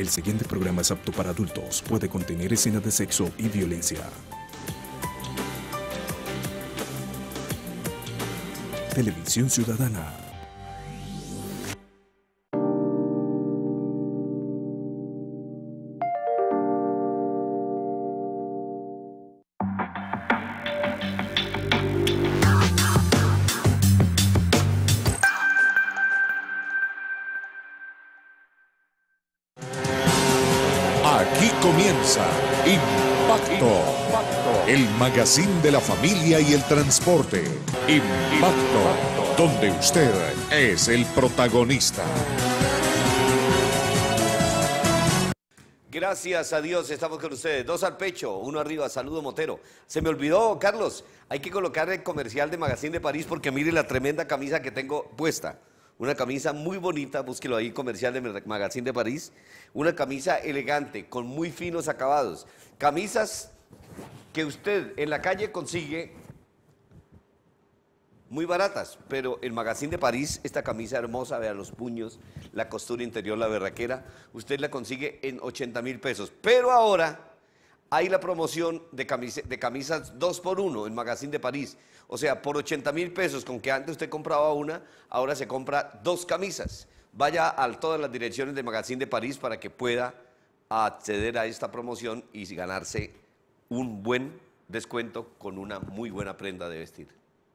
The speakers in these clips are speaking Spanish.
El siguiente programa es apto para adultos. Puede contener escenas de sexo y violencia. Televisión Ciudadana. Aquí comienza Impacto, el magazine de la familia y el transporte. Impacto, donde usted es el protagonista. Gracias a Dios, estamos con ustedes. 2 al pecho, 1 arriba, saludo Motero. Se me olvidó, Carlos, hay que colocar el comercial de Magazine de París porque mire la tremenda camisa que tengo puesta. Una camisa muy bonita, búsquelo ahí, comercial de Magazine de París. Una camisa elegante, con muy finos acabados. Camisas que usted en la calle consigue muy baratas, pero el Magazine de París, esta camisa hermosa, vean los puños, la costura interior, la berraquera, usted la consigue en 80.000 pesos. Pero ahora hay la promoción de camisas 2x1 en Magazine de París. O sea, por 80.000 pesos, con que antes usted compraba una, ahora se compra 2 camisas. Vaya a todas las direcciones de Magazine de París para que pueda acceder a esta promoción y ganarse un buen descuento con una muy buena prenda de vestir.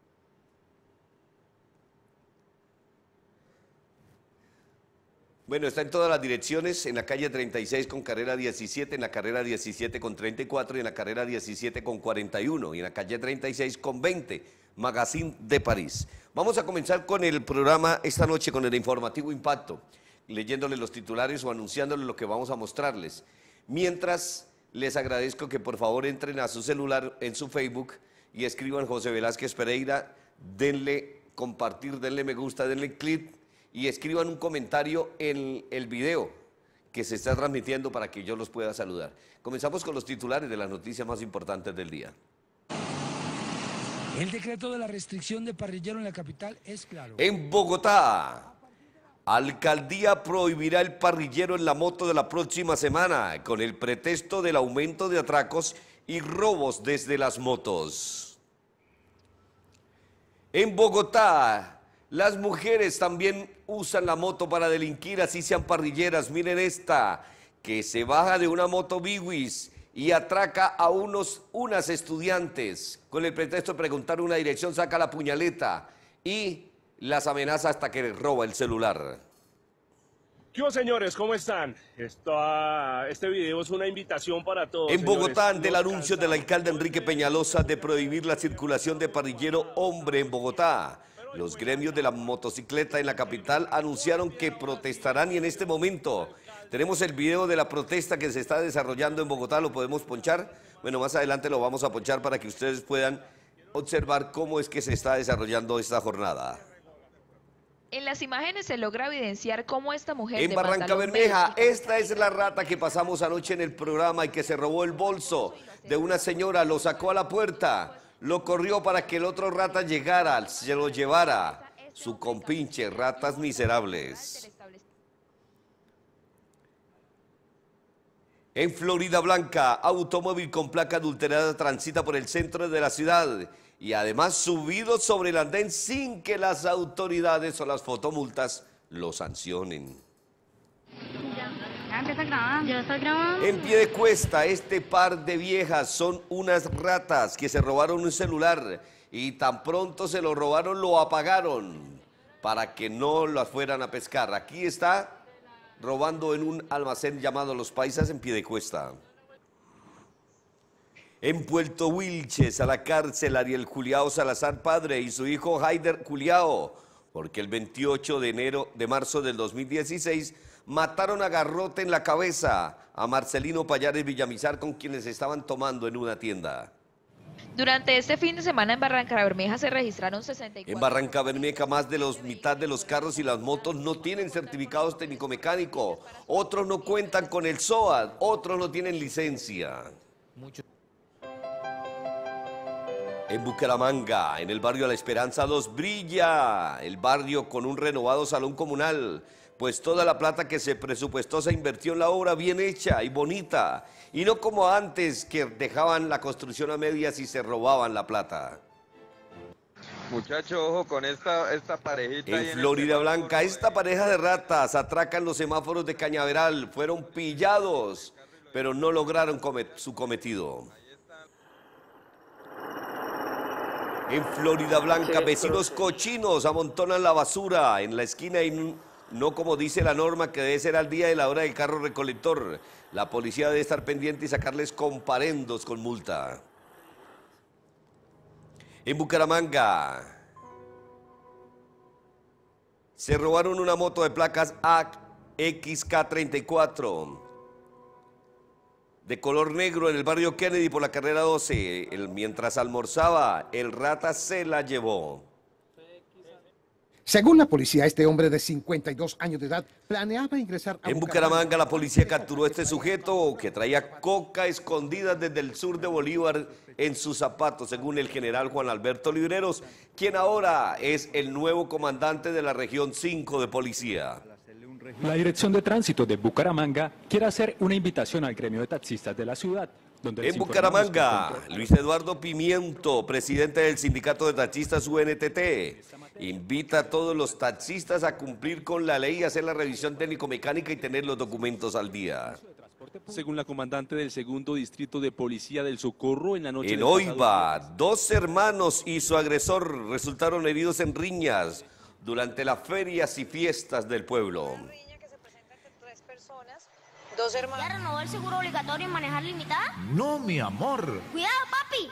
Bueno, está en todas las direcciones, en la calle 36 con carrera 17, en la carrera 17 con 34 y en la carrera 17 con 41 y en la calle 36 con 20, Magazine de París. Vamos a comenzar con el programa esta noche, con el informativo Impacto, leyéndole los titulares o anunciándole lo que vamos a mostrarles. Mientras, les agradezco que por favor entren a su celular en su Facebook y escriban José Velázquez Pereira, denle compartir, denle me gusta, denle clic y escriban un comentario en el video que se está transmitiendo para que yo los pueda saludar. Comenzamos con los titulares de las noticias más importantes del día. El decreto de la restricción de parrillero en la capital es claro. En Bogotá, alcaldía prohibirá el parrillero en la moto de la próxima semana con el pretexto del aumento de atracos y robos desde las motos. En Bogotá, las mujeres también usan la moto para delinquir, así sean parrilleras. Miren esta, que se baja de una moto Biwis y atraca a unas estudiantes. Con el pretexto de preguntar una dirección, saca la puñaleta y las amenaza hasta que les roba el celular. ¿Qué hubo, señores? ¿Cómo están? Este video es una invitación para todos. En Bogotá, señores, ante el anuncio del alcalde Enrique Peñalosa de prohibir la circulación de parrillero hombre en Bogotá, los gremios de la motocicleta en la capital anunciaron que protestarán y en este momento tenemos el video de la protesta que se está desarrollando en Bogotá. ¿Lo podemos ponchar? Bueno, más adelante lo vamos a ponchar para que ustedes puedan observar cómo es que se está desarrollando esta jornada. En las imágenes se logra evidenciar cómo esta mujer En de Barranca pantalón Bermeja, verde y esta es la rata que pasamos anoche en el programa y que se robó el bolso de una señora, lo sacó a la puerta, lo corrió para que el otro rata llegara, se lo llevara. Su compinche, ratas miserables. En Florida Blanca, automóvil con placa adulterada transita por el centro de la ciudad y además subido sobre el andén sin que las autoridades o las fotomultas lo sancionen. Ya está grabando. En Piedecuesta, este par de viejas son unas ratas que se robaron un celular y tan pronto se lo robaron lo apagaron para que no las fueran a pescar. Aquí está robando en un almacén llamado Los Paisas en Piedecuesta. En Puerto Wilches, a la cárcel Ariel Juliao Salazar padre y su hijo Haider Juliao, porque el 28 de marzo del 2016 mataron a garrote en la cabeza a Marcelino Payares Villamizar, con quienes estaban tomando en una tienda. Durante este fin de semana en Barranca Bermeja se registraron 64. En Barranca Bermeja, más de mitad de los carros y las motos no tienen certificados técnico-mecánico. Otros no cuentan con el SOAT, otros no tienen licencia. En Bucaramanga, en el barrio La Esperanza 2, brilla el barrio con un renovado salón comunal, pues toda la plata que se presupuestó se invirtió en la obra bien hecha y bonita, y no como antes que dejaban la construcción a medias y se robaban la plata. Muchacho, ojo con esta parejita. En Florida Blanca, esta pareja de ratas atracan los semáforos de Cañaveral, fueron pillados, pero no lograron su cometido. En Florida Blanca, vecinos cochinos amontonan la basura en la esquina y no como dice la norma que debe ser al día de la hora del carro recolector. La policía debe estar pendiente y sacarles comparendos con multa. En Bucaramanga, se robaron una moto de placas AXK34 de color negro en el barrio Kennedy por la carrera 12. Mientras almorzaba, el rata se la llevó. Según la policía, este hombre de 52 años de edad planeaba ingresar a En Bucaramanga, la policía capturó a este sujeto que traía coca escondida desde el sur de Bolívar en sus zapatos, según el general Juan Alberto Libreros, quien ahora es el nuevo comandante de la región 5 de policía. La Dirección de Tránsito de Bucaramanga quiere hacer una invitación al gremio de taxistas de la ciudad. En Bucaramanga, Luis Eduardo Pimiento, presidente del Sindicato de Taxistas UNTT, invita a todos los taxistas a cumplir con la ley, hacer la revisión técnico-mecánica y tener los documentos al día. Según la comandante del segundo distrito de policía del Socorro, en la noche en Oiva, 2 hermanos y su agresor resultaron heridos en riñas durante las ferias y fiestas del pueblo. 2 hermanos. ¿Ya renovó el seguro obligatorio en manejar limitada? No, mi amor. ¡Cuidado, papi!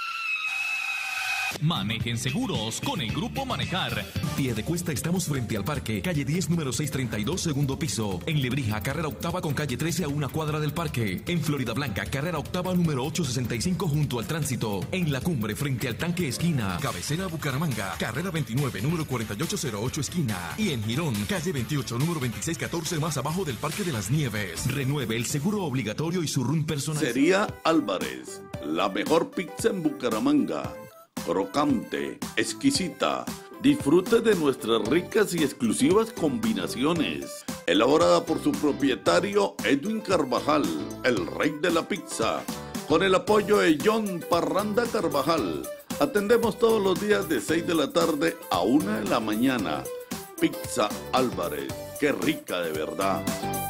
Manejen seguros con el Grupo Manejar. Piedecuesta, estamos frente al parque, calle 10, número 632, segundo piso. En Lebrija, carrera octava con calle 13 a 1 cuadra del parque. En Florida Blanca, carrera octava, número 865 junto al tránsito. En La Cumbre, frente al tanque esquina. Cabecera Bucaramanga, carrera 29, número 4808 esquina. Y en Girón, calle 28, número 2614 más abajo del Parque de las Nieves. Renueve el seguro obligatorio y su RUN personal. Sería Álvarez, la mejor pizza en Bucaramanga. Crocante, exquisita. Disfrute de nuestras ricas y exclusivas combinaciones. Elaborada por su propietario Edwin Carvajal, el rey de la pizza. Con el apoyo de John Parranda Carvajal. Atendemos todos los días de 6 de la tarde a 1 de la mañana. Pizza Álvarez, qué rica de verdad.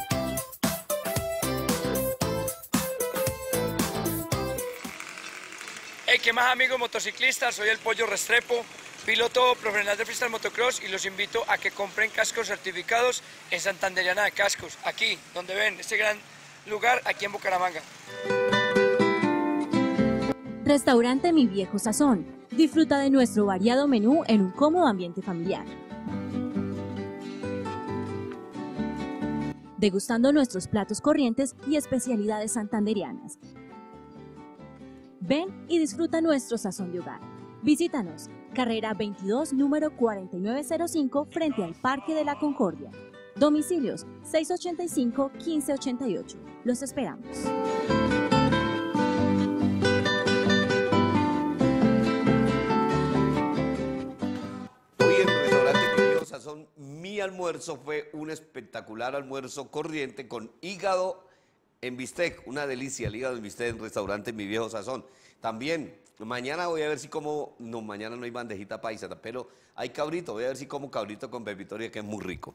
Hey, ¿qué más, amigos motociclistas? Soy el Pollo Restrepo, piloto profesional de freestyle motocross, y los invito a que compren cascos certificados en Santanderiana de Cascos, aquí donde ven este gran lugar, aquí en Bucaramanga. Restaurante Mi Viejo Sazón. Disfruta de nuestro variado menú en un cómodo ambiente familiar. Degustando nuestros platos corrientes y especialidades santanderianas. Ven y disfruta nuestro sazón de hogar. Visítanos, carrera 22, número 4905, frente al Parque de la Concordia. Domicilios 685-1588. Los esperamos. Hoy en el restaurante Mi Viejo Sazón, mi almuerzo fue un espectacular almuerzo corriente con hígado en bistec, una delicia el hígado en bistec en el restaurante Mi Viejo Sazón. También, mañana voy a ver si como, no, mañana no hay bandejita paisa, pero hay cabrito, voy a ver si como cabrito con pepitoria, que es muy rico.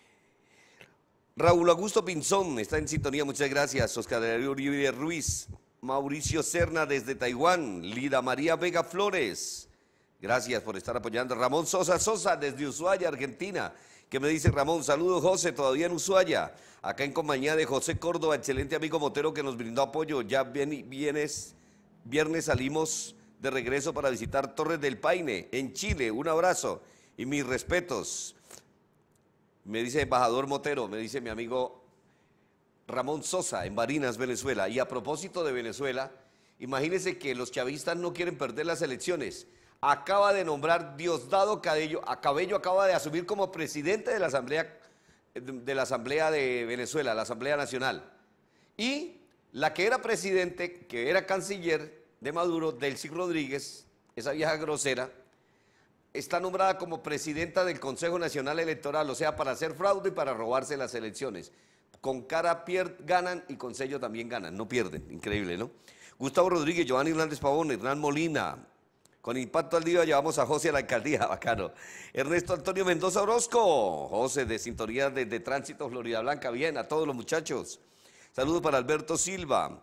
Raúl Augusto Pinzón está en sintonía, muchas gracias. Oscar Uribe Ruiz, Mauricio Serna desde Taiwán, Lida María Vega Flores, gracias por estar apoyando. Ramón Sosa desde Ushuaia, Argentina, que me dice: Ramón, saludos José, todavía en Ushuaia, acá en compañía de José Córdoba, excelente amigo motero que nos brindó apoyo. Ya viernes salimos de regreso para visitar Torres del Paine, en Chile. Un abrazo y mis respetos. Me dice embajador motero, me dice mi amigo Ramón Sosa, en Barinas, Venezuela. Y a propósito de Venezuela, imagínense que los chavistas no quieren perder las elecciones. Acaba de nombrar Diosdado Cabello, acaba de asumir como presidente de la Asamblea de Venezuela, la Asamblea Nacional. Y la que era presidente, que era canciller de Maduro, Delcy Rodríguez, esa vieja grosera, está nombrada como presidenta del Consejo Nacional Electoral, o sea, para hacer fraude y para robarse las elecciones. Con cara ganan y con sello también ganan, no pierden, increíble, ¿no? Gustavo Rodríguez, Giovanni Hernández Pavón, Hernán Molina. Con Impacto al Día llevamos a José a la alcaldía, bacano. Ernesto Antonio Mendoza Orozco, José de Sintonía de Tránsito Florida Blanca, bien, a todos los muchachos. Saludos para Alberto Silva,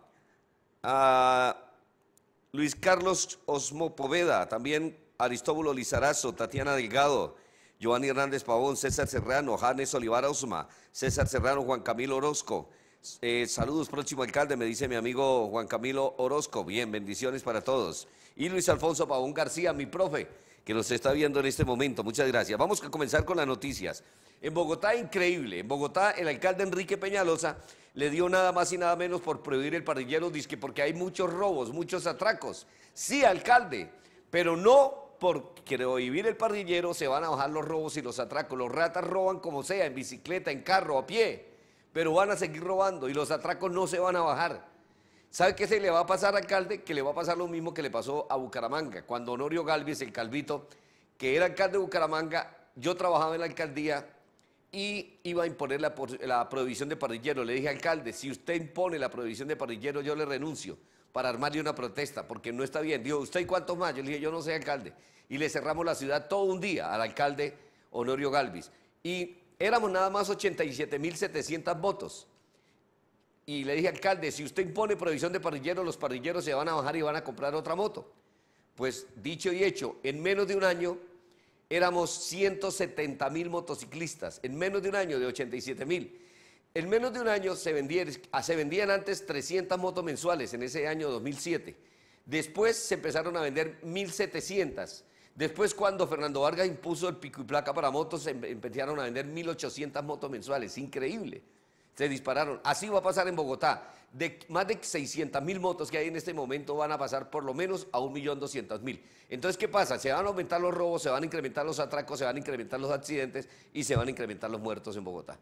a Luis Carlos Osmo Poveda, también Aristóbulo Lizarazo, Tatiana Delgado, Giovanni Hernández Pavón, César Serrano, Janes Olivar Osma, César Serrano, Juan Camilo Orozco. Saludos, próximo alcalde, me dice mi amigo Juan Camilo Orozco. Bien, bendiciones para todos. Y Luis Alfonso Pavón García, mi profe, que nos está viendo en este momento. Muchas gracias. Vamos a comenzar con las noticias. En Bogotá, increíble. En Bogotá, el alcalde Enrique Peñalosa le dio nada más y nada menos por prohibir el parrillero, dizque porque hay muchos robos, muchos atracos. Sí, alcalde, pero no por prohibir el parrillero se van a bajar los robos y los atracos. Los ratas roban como sea, en bicicleta, en carro, a pie, pero van a seguir robando y los atracos no se van a bajar. ¿Sabe qué se le va a pasar, alcalde? Que le va a pasar lo mismo que le pasó a Bucaramanga. Cuando Honorio Galvis, el calvito, que era alcalde de Bucaramanga, yo trabajaba en la alcaldía y iba a imponer la prohibición de parrillero. Le dije, alcalde, si usted impone la prohibición de parrillero, yo le renuncio para armarle una protesta, porque no está bien. Dijo, ¿usted y cuántos más? Yo le dije, yo no sé, alcalde. Y le cerramos la ciudad todo un día al alcalde Honorio Galvis. Y éramos nada más 87.700 votos. Y le dije, alcalde, si usted impone prohibición de parrilleros, los parrilleros se van a bajar y van a comprar otra moto. Pues dicho y hecho, en menos de un año éramos 170.000 motociclistas, en menos de un año de 87.000. En menos de un año se vendían antes 300 motos mensuales en ese año 2007. Después se empezaron a vender 1.700. Después, cuando Fernando Vargas impuso el pico y placa para motos, empezaron a vender 1.800 motos mensuales. Increíble. Se dispararon. Así va a pasar en Bogotá. De más de 600.000 motos que hay en este momento van a pasar por lo menos a 1.200.000. Entonces, ¿qué pasa? Se van a aumentar los robos, se van a incrementar los atracos, se van a incrementar los accidentes y se van a incrementar los muertos en Bogotá.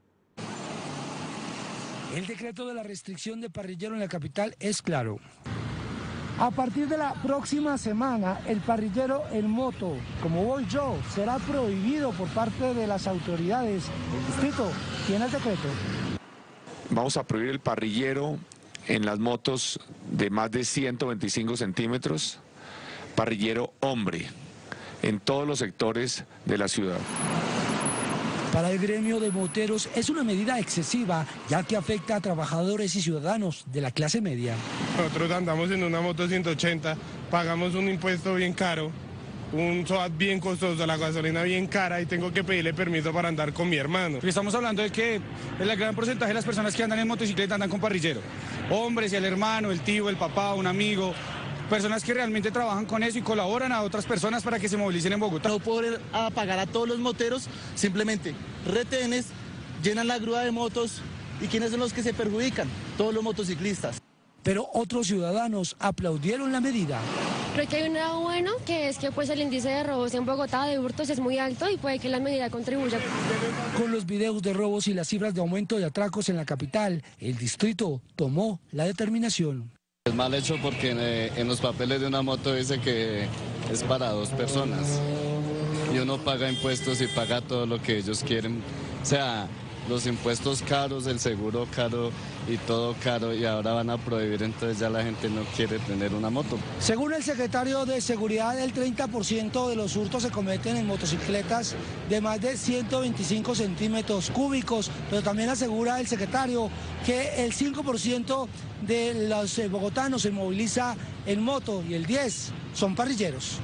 El decreto de la restricción de parrillero en la capital es claro. A partir de la próxima semana, el parrillero en moto, como voy yo, será prohibido por parte de las autoridades. El distrito tiene el decreto. Vamos a prohibir el parrillero en las motos de más de 125 centímetros, parrillero hombre, en todos los sectores de la ciudad. Para el gremio de moteros es una medida excesiva, ya que afecta a trabajadores y ciudadanos de la clase media. Nosotros andamos en una moto 180, pagamos un impuesto bien caro, un SOAT bien costoso, la gasolina bien cara y tengo que pedirle permiso para andar con mi hermano. Estamos hablando de que el gran porcentaje de las personas que andan en motocicleta andan con parrillero. Hombres y el hermano, el tío, el papá, un amigo. Personas que realmente trabajan con eso y colaboran a otras personas para que se movilicen en Bogotá. No poder pagar a todos los moteros, simplemente retenes, llenan la grúa de motos y ¿quiénes son los que se perjudican? Todos los motociclistas. Pero otros ciudadanos aplaudieron la medida. Creo que hay un lado bueno, que es que pues el índice de robos en Bogotá de hurtos es muy alto y puede que la medida contribuya. Con los videos de robos y las cifras de aumento de atracos en la capital, el distrito tomó la determinación. Es mal hecho porque en los papeles de una moto dice que es para 2 personas y uno paga impuestos y paga todo lo que ellos quieren, o sea, los impuestos caros, el seguro caro y todo caro y ahora van a prohibir, entonces ya la gente no quiere tener una moto. Según el secretario de Seguridad, el 30% de los hurtos se cometen en motocicletas de más de 125 centímetros cúbicos, pero también asegura el secretario que el 5% de los bogotanos se moviliza en moto y el 10% son parrilleros.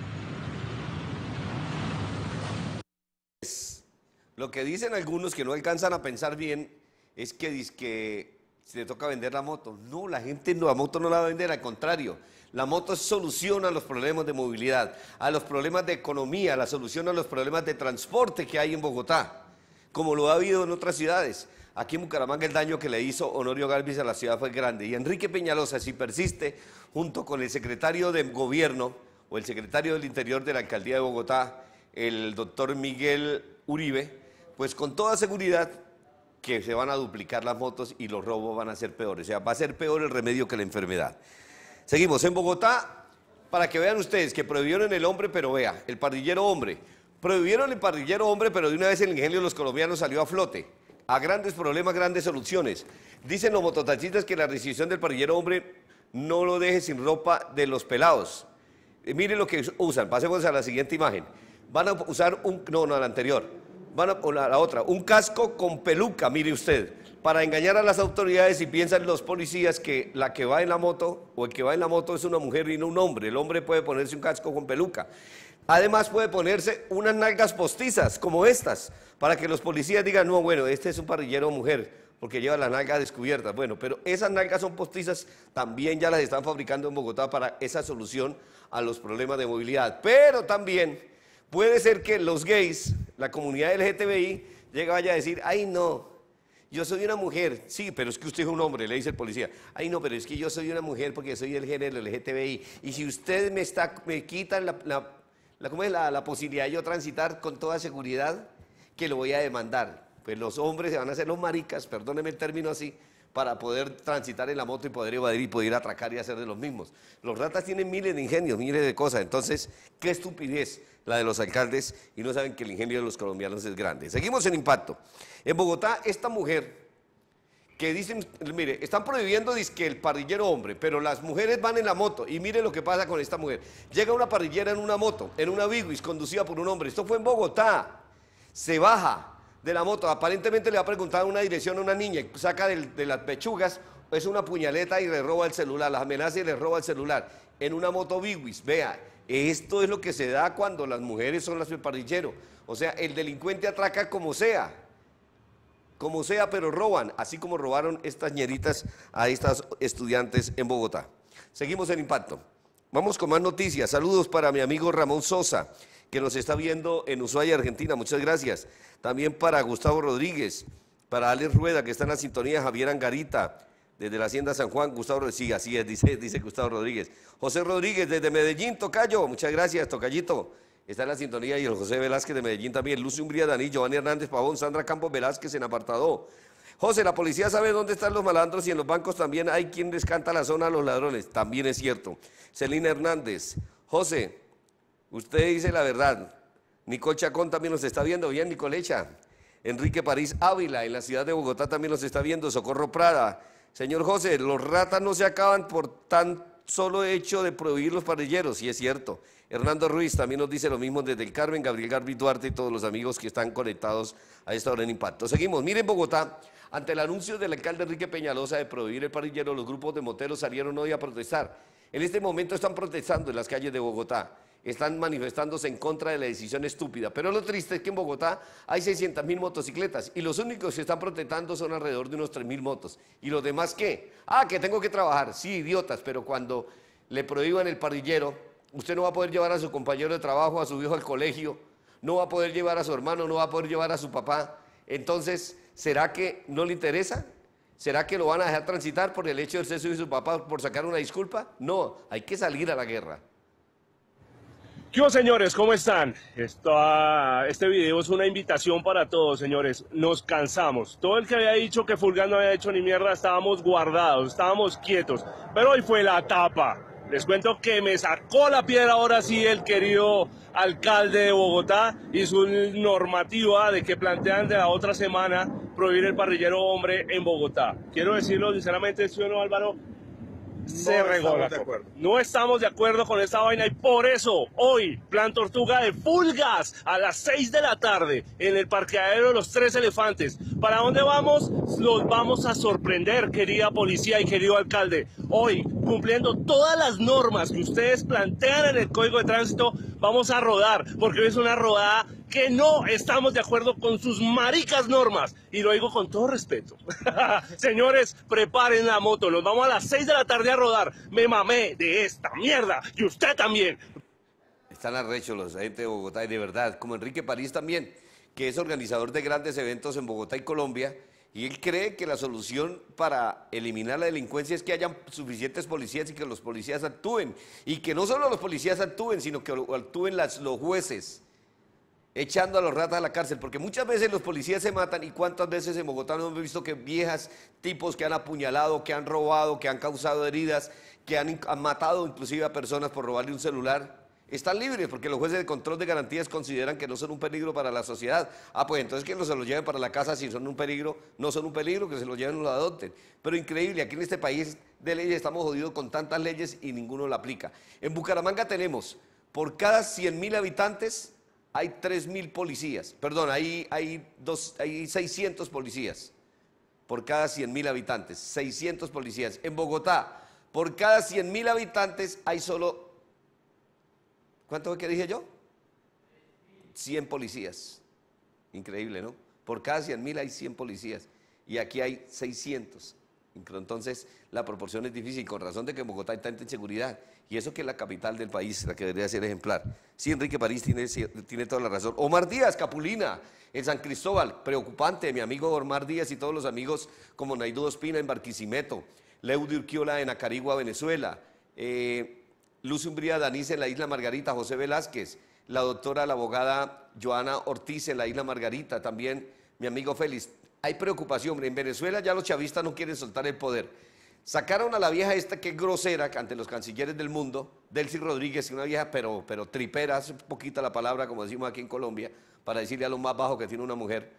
Lo que dicen algunos que no alcanzan a pensar bien es que se le toca vender la moto. No, la gente no, la moto no la va a vender, al contrario. La moto soluciona los problemas de movilidad, a los problemas de economía, la solución a los problemas de transporte que hay en Bogotá, como lo ha habido en otras ciudades. Aquí en Bucaramanga el daño que le hizo Honorio Galvis a la ciudad fue grande. Y Enrique Peñalosa, si persiste, junto con el secretario de Gobierno o el secretario del Interior de la Alcaldía de Bogotá, el doctor Miguel Uribe, pues con toda seguridad que se van a duplicar las motos y los robos van a ser peores. O sea, va a ser peor el remedio que la enfermedad. Seguimos en Bogotá. para que vean ustedes que prohibieron el hombre, pero vea, el parrillero hombre. Prohibieron el parrillero hombre, pero de una vez el ingenio de los colombianos salió a flote. A grandes problemas, grandes soluciones. Dicen los mototaxistas que la restricción del parrillero hombre no lo deje sin ropa de los pelados. Miren lo que usan, pasemos a la siguiente imagen. Van a usar a la anterior, a la otra, un casco con peluca, mire usted, para engañar a las autoridades y piensan los policías que la que va en la moto o el que va en la moto es una mujer y no un hombre. El hombre puede ponerse un casco con peluca. Además puede ponerse unas nalgas postizas como estas, para que los policías digan, no, bueno, este es un parrillero mujer, porque lleva las nalgas descubiertas. Bueno, pero esas nalgas son postizas, también ya las están fabricando en Bogotá para esa solución a los problemas de movilidad. Pero también puede ser que los gays, la comunidad LGTBI, vaya a decir, ay no, yo soy una mujer. Sí, pero es que usted es un hombre, le dice el policía. Ay no, pero es que yo soy una mujer porque soy del género LGTBI. Y si usted me quitan la posibilidad de yo transitar con toda seguridad, que lo voy a demandar. Pues los hombres se van a hacer los maricas, perdóneme el término así, para poder transitar en la moto y poder evadir y poder atracar y hacer de los mismos. Los ratas tienen miles de ingenios, miles de cosas. Entonces, qué estupidez la de los alcaldes y no saben que el ingenio de los colombianos es grande. Seguimos en impacto. En Bogotá, esta mujer que dicen, mire, están prohibiendo dizque el parrillero hombre, pero las mujeres van en la moto y mire lo que pasa con esta mujer. Llega una parrillera en una moto, en una Biguis, conducida por un hombre. Esto fue en Bogotá. Se baja de la moto, aparentemente le ha preguntado una dirección a una niña, y saca de las pechugas, es una puñaleta y le roba el celular, las amenaza y le roba el celular, en una moto Biguis. Vea, esto es lo que se da cuando las mujeres son las del parrillero. O sea, el delincuente atraca como sea, pero roban, así como robaron estas ñeritas a estas estudiantes en Bogotá. Seguimos en impacto. Vamos con más noticias. Saludos para mi amigo Ramón Sosa, que nos está viendo en Ushuaia, Argentina. Muchas gracias. También para Gustavo Rodríguez, para Alex Rueda, que está en la sintonía, Javier Angarita, desde la Hacienda San Juan, Gustavo Rodríguez, sí, así es, dice Gustavo Rodríguez. José Rodríguez, desde Medellín, Tocayo, muchas gracias, Tocayito. Está en la sintonía y el José Velázquez de Medellín también, Lucio Umbría Daní, Giovanni Hernández Pavón, Sandra Campos Velázquez en apartado. José, la policía sabe dónde están los malandros y en los bancos también hay quien les canta la zona a los ladrones, también es cierto. Celina Hernández, José, usted dice la verdad. Nicole Chacón también nos está viendo, bien Nicolecha. Enrique París Ávila, en la ciudad de Bogotá también nos está viendo, Socorro Prada. Señor José, los ratas no se acaban por tan solo hecho de prohibir los parrilleros, sí es cierto. Hernando Ruiz también nos dice lo mismo desde el Carmen, Gabriel Garbi Duarte y todos los amigos que están conectados a esta hora en Impacto. Seguimos, miren Bogotá, ante el anuncio del alcalde Enrique Peñalosa de prohibir el parrillero, los grupos de moteros salieron hoy a protestar. En este momento están protestando en las calles de Bogotá. Están manifestándose en contra de la decisión estúpida. Pero lo triste es que en Bogotá hay 600.000 motocicletas y los únicos que están protestando son alrededor de unos 3.000 motos. ¿Y los demás qué? Ah, que tengo que trabajar. Sí, idiotas, pero cuando le prohíban el parrillero, usted no va a poder llevar a su compañero de trabajo, a su hijo al colegio, no va a poder llevar a su hermano, no va a poder llevar a su papá. Entonces, ¿será que no le interesa? ¿Será que lo van a dejar transitar por el hecho de ser su hijo y su papá por sacar una disculpa? No, hay que salir a la guerra. ¿Qué hubo, señores? ¿Cómo están? Este video es una invitación para todos, señores. Nos cansamos. Todo el que había dicho que Fulgán no había hecho ni mierda, estábamos guardados, estábamos quietos. Pero hoy fue la tapa. Les cuento que me sacó la piedra ahora sí el querido alcalde de Bogotá y su normativa de que plantean de la otra semana prohibir el parrillero hombre en Bogotá. Quiero decirlo sinceramente, ¿sí o no, Álvaro? Se regó la copa. No estamos de acuerdo con esta vaina y por eso hoy Plan Tortuga de full gas a las 6 de la tarde en el parqueadero de los Tres Elefantes. ¿Para dónde vamos? Los vamos a sorprender, querida policía y querido alcalde. Hoy, cumpliendo todas las normas que ustedes plantean en el Código de Tránsito, vamos a rodar, porque hoy es una rodada que no estamos de acuerdo con sus maricas normas. Y lo digo con todo respeto. Señores, preparen la moto, nos vamos a las 6 de la tarde a rodar. Me mamé de esta mierda, y usted también. Están arrechos los agentes de Bogotá y de verdad, como Enrique París también, que es organizador de grandes eventos en Bogotá y Colombia, y él cree que la solución para eliminar la delincuencia es que hayan suficientes policías y que los policías actúen. Y que no solo los policías actúen, sino que actúen los jueces. echando a los ratas a la cárcel, porque muchas veces los policías se matan y cuántas veces en Bogotá no hemos visto que viejas, tipos que han apuñalado, que han robado, que han causado heridas, que han matado inclusive a personas por robarle un celular, están libres porque los jueces de control de garantías consideran que no son un peligro para la sociedad. Ah, pues entonces que no se los lleven para la casa si son un peligro, no son un peligro, que se los lleven y los adopten. Pero increíble, aquí en este país de leyes estamos jodidos con tantas leyes y ninguno la aplica. En Bucaramanga tenemos, por cada 100.000 habitantes, hay 3.000 policías, perdón, hay 600 policías, por cada 100.000 habitantes, 600 policías. En Bogotá, por cada 100.000 habitantes hay solo, ¿cuánto fue que dije yo? 100 policías, increíble, ¿no? Por cada 100.000 hay 100 policías y aquí hay 600. Entonces la proporción es difícil, con razón de que en Bogotá hay tanta inseguridad, y eso que es la capital del país, la que debería ser ejemplar. Sí, Enrique París tiene toda la razón. Omar Díaz, Capulina, en San Cristóbal, preocupante, mi amigo Omar Díaz y todos los amigos como Naidú Ospina en Barquisimeto, Leudy Urquiola en Acarigua, Venezuela, Luz Umbría Danís en la Isla Margarita, José Velázquez, la doctora, la abogada Joana Ortiz en la Isla Margarita, también mi amigo Félix. Hay preocupación, en Venezuela ya los chavistas no quieren soltar el poder. Sacaron a la vieja esta que es grosera ante los cancilleres del mundo, Delcy Rodríguez, una vieja pero tripera, hace poquita la palabra, como decimos aquí en Colombia, para decirle a lo más bajo que tiene una mujer.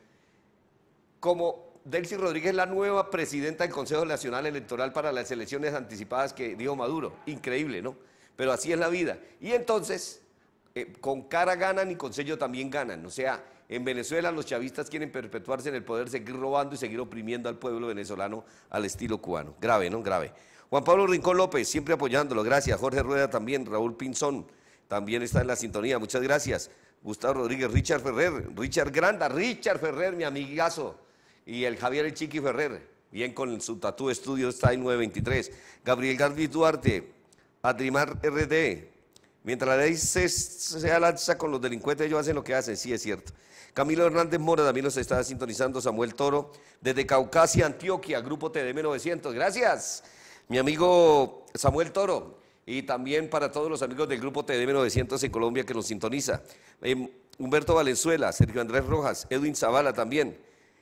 Como Delcy Rodríguez es la nueva presidenta del Consejo Nacional Electoral para las elecciones anticipadas que dijo Maduro. Increíble, ¿no? Pero así es la vida. Y entonces, con cara ganan y con sello también ganan. O sea, en Venezuela los chavistas quieren perpetuarse en el poder, seguir robando y seguir oprimiendo al pueblo venezolano al estilo cubano. Grave, ¿no? Grave. Juan Pablo Rincón López, siempre apoyándolo. Gracias. Jorge Rueda también. Raúl Pinzón también está en la sintonía. Muchas gracias. Gustavo Rodríguez, Richard Ferrer, Richard Granda, Richard Ferrer, mi amigazo. Y el Javier El Chiqui Ferrer, bien con su Tatú Estudio Style 923. Gabriel Garvis Duarte, Adrimar RD. Mientras la ley sea laxa con los delincuentes, ellos hacen lo que hacen, sí es cierto. Camilo Hernández Mora también nos está sintonizando. Samuel Toro, desde Caucasia, Antioquia, Grupo TDM 900. Gracias, mi amigo Samuel Toro. Y también para todos los amigos del Grupo TDM 900 en Colombia que nos sintoniza. Humberto Valenzuela, Sergio Andrés Rojas, Edwin Zavala también.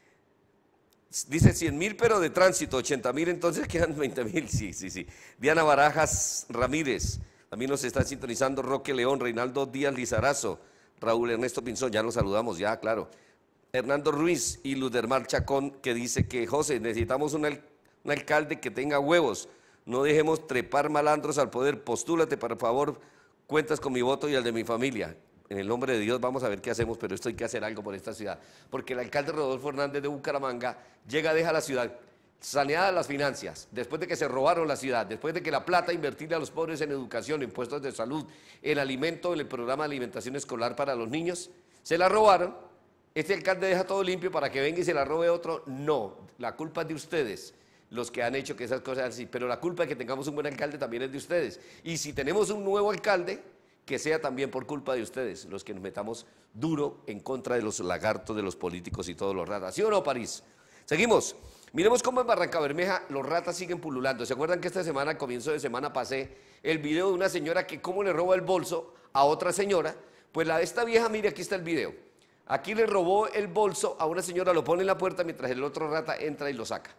Dice 100.000 pero de tránsito, 80.000 entonces quedan 20.000, sí. Diana Barajas Ramírez, también nos está sintonizando Roque León, Reinaldo Díaz Lizarazo, Raúl Ernesto Pinzón, ya nos saludamos, ya, claro. Hernando Ruiz y Ludermar Chacón, que dice que, José, necesitamos un alcalde que tenga huevos, no dejemos trepar malandros al poder, postúlate, por favor, cuentas con mi voto y el de mi familia. En el nombre de Dios vamos a ver qué hacemos, pero esto hay que hacer algo por esta ciudad, porque el alcalde Rodolfo Hernández de Bucaramanga llega, deja la ciudad saneadas las finanzas, después de que se robaron la ciudad, después de que la plata invertirle a los pobres en educación, en puestos de salud, en alimento, en el programa de alimentación escolar para los niños, se la robaron. Este alcalde deja todo limpio para que venga y se la robe otro. No, la culpa es de ustedes, los que han hecho que esas cosas así, pero la culpa de que tengamos un buen alcalde también es de ustedes. Y si tenemos un nuevo alcalde, que sea también por culpa de ustedes, los que nos metamos duro en contra de los lagartos, de los políticos y todos los ratas. ¿Sí o no, París? Seguimos. Miremos cómo en Barrancabermeja los ratas siguen pululando. ¿Se acuerdan que esta semana, a comienzo de semana, pasé el video de una señora que cómo le roba el bolso a otra señora? Pues la de esta vieja, mire, aquí está el video. Aquí le robó el bolso a una señora, lo pone en la puerta mientras el otro rata entra y lo saca.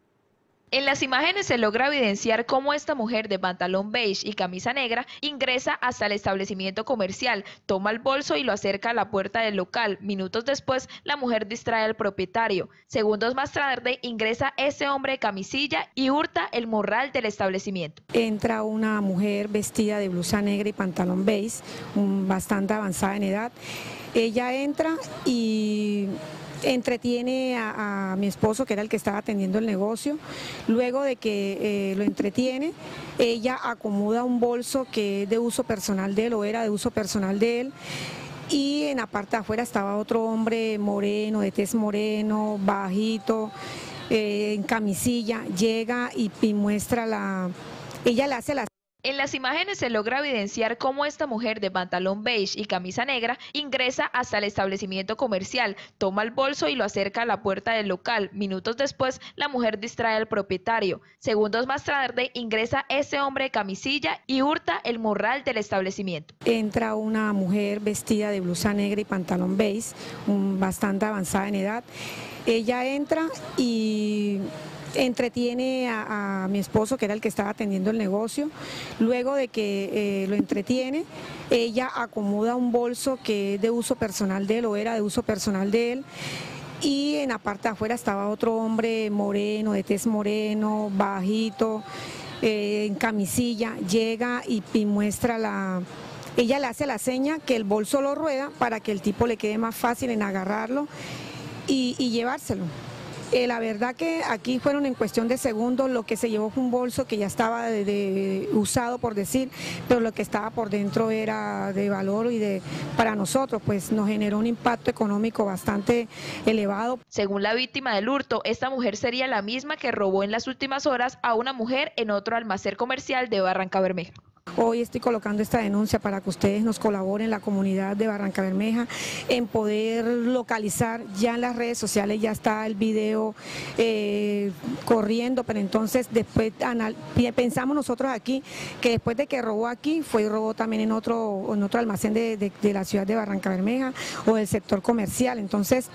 En las imágenes se logra evidenciar cómo esta mujer de pantalón beige y camisa negra ingresa hasta el establecimiento comercial, toma el bolso y lo acerca a la puerta del local. Minutos después, la mujer distrae al propietario. Segundos más tarde, ingresa ese hombre de camisilla y hurta el morral del establecimiento. Entra una mujer vestida de blusa negra y pantalón beige, bastante avanzada en edad. Ella entra y entretiene a mi esposo, que era el que estaba atendiendo el negocio. Luego de que lo entretiene, ella acomoda un bolso que es de uso personal de él, o era de uso personal de él, y en la parte de afuera estaba otro hombre moreno, de tez moreno, bajito, en camisilla. Llega y muestra ella le hace la... En las imágenes se logra evidenciar cómo esta mujer de pantalón beige y camisa negra ingresa hasta el establecimiento comercial, toma el bolso y lo acerca a la puerta del local. Minutos después, la mujer distrae al propietario. Segundos más tarde, ingresa ese hombre de camisilla y hurta el morral del establecimiento. Entra una mujer vestida de blusa negra y pantalón beige, bastante avanzada en edad. Ella entra y entretiene a mi esposo, que era el que estaba atendiendo el negocio. Luego de que lo entretiene, ella acomoda un bolso que es de uso personal de él, o era de uso personal de él, y en la parte de afuera estaba otro hombre moreno, de tez moreno, bajito, en camisilla. Llega y muestra ella le hace la seña que el bolso lo rueda para que el tipo le quede más fácil en agarrarlo y llevárselo. La verdad que aquí fueron en cuestión de segundos. Lo que se llevó fue un bolso que ya estaba usado, por decir, pero lo que estaba por dentro era de valor y para nosotros pues nos generó un impacto económico bastante elevado. Según la víctima del hurto, esta mujer sería la misma que robó en las últimas horas a una mujer en otro almacén comercial de Barrancabermeja. Hoy estoy colocando esta denuncia para que ustedes nos colaboren, la comunidad de Barrancabermeja, en poder localizar. Ya en las redes sociales ya está el video corriendo, pero entonces después pensamos nosotros aquí que después de que robó aquí, fue y robó también en otro almacén de la ciudad de Barrancabermeja o del sector comercial. Entonces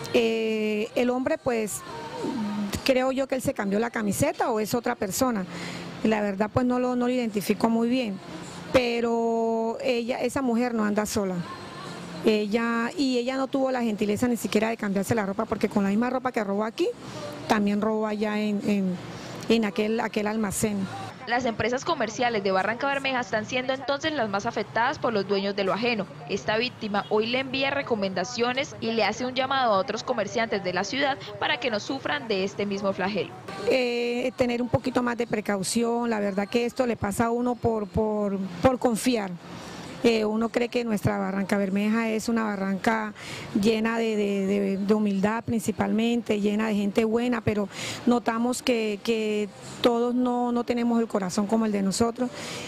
el hombre, pues creo yo que él se cambió la camiseta o es otra persona. La verdad pues no lo identifico muy bien, pero esa mujer no anda sola. Ella no tuvo la gentileza ni siquiera de cambiarse la ropa, porque con la misma ropa que robó aquí, también robó allá en aquel almacén. Las empresas comerciales de Barrancabermeja están siendo entonces las más afectadas por los dueños de lo ajeno. Esta víctima hoy le envía recomendaciones y le hace un llamado a otros comerciantes de la ciudad para que no sufran de este mismo flagelo. Tener un poquito más de precaución. La verdad que esto le pasa a uno por confiar. Uno cree que nuestra Barrancabermeja es una barranca llena de humildad principalmente, llena de gente buena, pero notamos que todos no tenemos el corazón como el de nosotros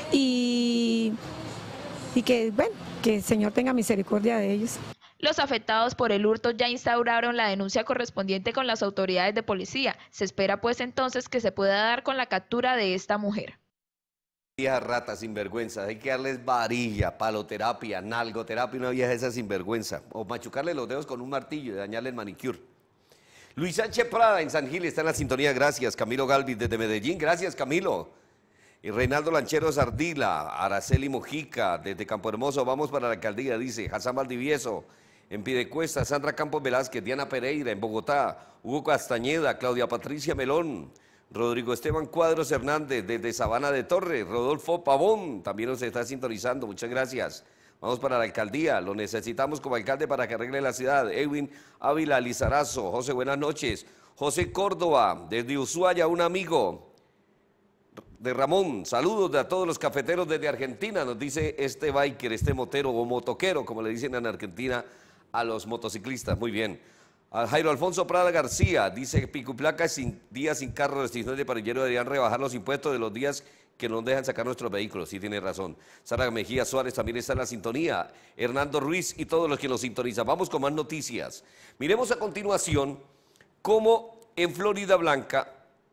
y que, bueno, que el Señor tenga misericordia de ellos. Los afectados por el hurto ya instauraron la denuncia correspondiente con las autoridades de policía. Se espera pues entonces que se pueda dar con la captura de esta mujer. Viejas ratas sinvergüenzas, hay que darles varilla, paloterapia, nalgoterapia, una vieja esa sinvergüenza, o machucarle los dedos con un martillo y dañarle el manicure. Luis Sánchez Prada en San Gil está en la sintonía, gracias. Camilo Galvis desde Medellín, gracias Camilo. Y Reinaldo Lancheros Ardila, Araceli Mojica desde Campo Hermoso, vamos para la alcaldía, dice Hassan Valdivieso. En Piedecuesta, Sandra Campos Velázquez, Diana Pereira en Bogotá, Hugo Castañeda, Claudia Patricia Melón, Rodrigo Esteban Cuadros Hernández desde Sabana de Torres, Rodolfo Pavón también nos está sintonizando, muchas gracias. Vamos para la alcaldía, lo necesitamos como alcalde para que arregle la ciudad. Edwin Ávila Lizarazo, José, buenas noches. José Córdoba, desde Ushuaia, un amigo de Ramón, saludos a todos los cafeteros desde Argentina, nos dice este biker, este motero o motoquero, como le dicen en Argentina a los motociclistas, muy bien. A Jairo Alfonso Prada García, dice Pico Placa, días sin carro, restricciones de parrillero, deberían rebajar los impuestos de los días que nos dejan sacar nuestros vehículos, sí tiene razón. Sara Mejía Suárez también está en la sintonía, Hernando Ruiz y todos los que nos sintonizan. Vamos con más noticias. Miremos a continuación cómo en Florida Blanca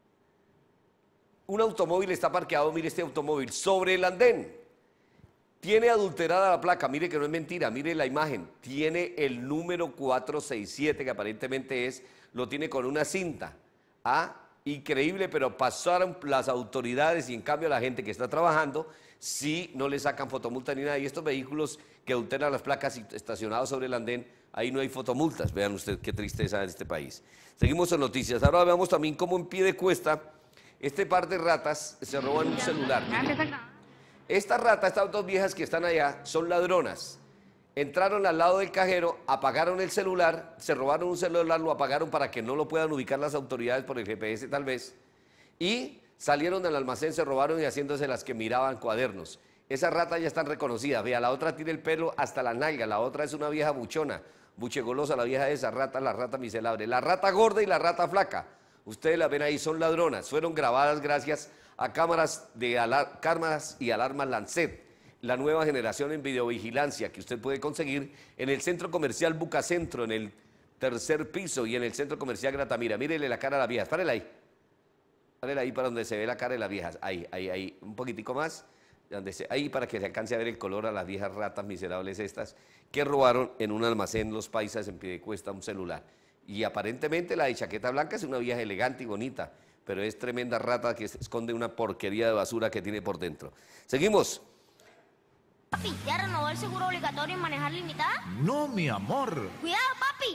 un automóvil está parqueado, mire este automóvil, sobre el andén. Tiene adulterada la placa, mire que no es mentira, mire la imagen, tiene el número 467 que aparentemente lo tiene con una cinta. Increíble, pero pasaron las autoridades y en cambio la gente que está trabajando, sí no le sacan fotomulta ni nada. Y estos vehículos que adulteran las placas estacionados sobre el andén, ahí no hay fotomultas. Vean ustedes qué tristeza en este país. Seguimos en noticias. Ahora veamos también cómo en Piedecuesta este par de ratas se roban un celular. Miren. Estas dos viejas que están allá, son ladronas. Entraron al lado del cajero, apagaron el celular, se robaron un celular, lo apagaron para que no lo puedan ubicar las autoridades por el GPS tal vez, y salieron del almacén, se robaron y haciéndose las que miraban cuadernos. Esas ratas ya están reconocidas. Vea, la otra tiene el pelo hasta la nalga, la otra es una vieja buchona, buchegolosa, la vieja de esa rata, la rata miserable. La rata gorda y la rata flaca, ustedes la ven ahí, son ladronas, fueron grabadas gracias a cámaras y alarmas Lancet, la nueva generación en videovigilancia que usted puede conseguir en el Centro Comercial Bucacentro, en el 3er piso, y en el Centro Comercial Gratamira. Mírele la cara a las viejas, párela ahí. Párela ahí para donde se ve la cara de las viejas. Ahí, un poquitico más. Ahí para que se alcance a ver el color a las viejas ratas miserables estas que robaron en un almacén los paisas en Piedecuesta un celular. Y aparentemente la de chaqueta blanca es una vieja elegante y bonita, pero es tremenda rata que esconde una porquería de basura que tiene por dentro. Seguimos. Papi, ¿ya renovó el seguro obligatorio en manejar limitada? No, mi amor. ¡Cuidado, papi!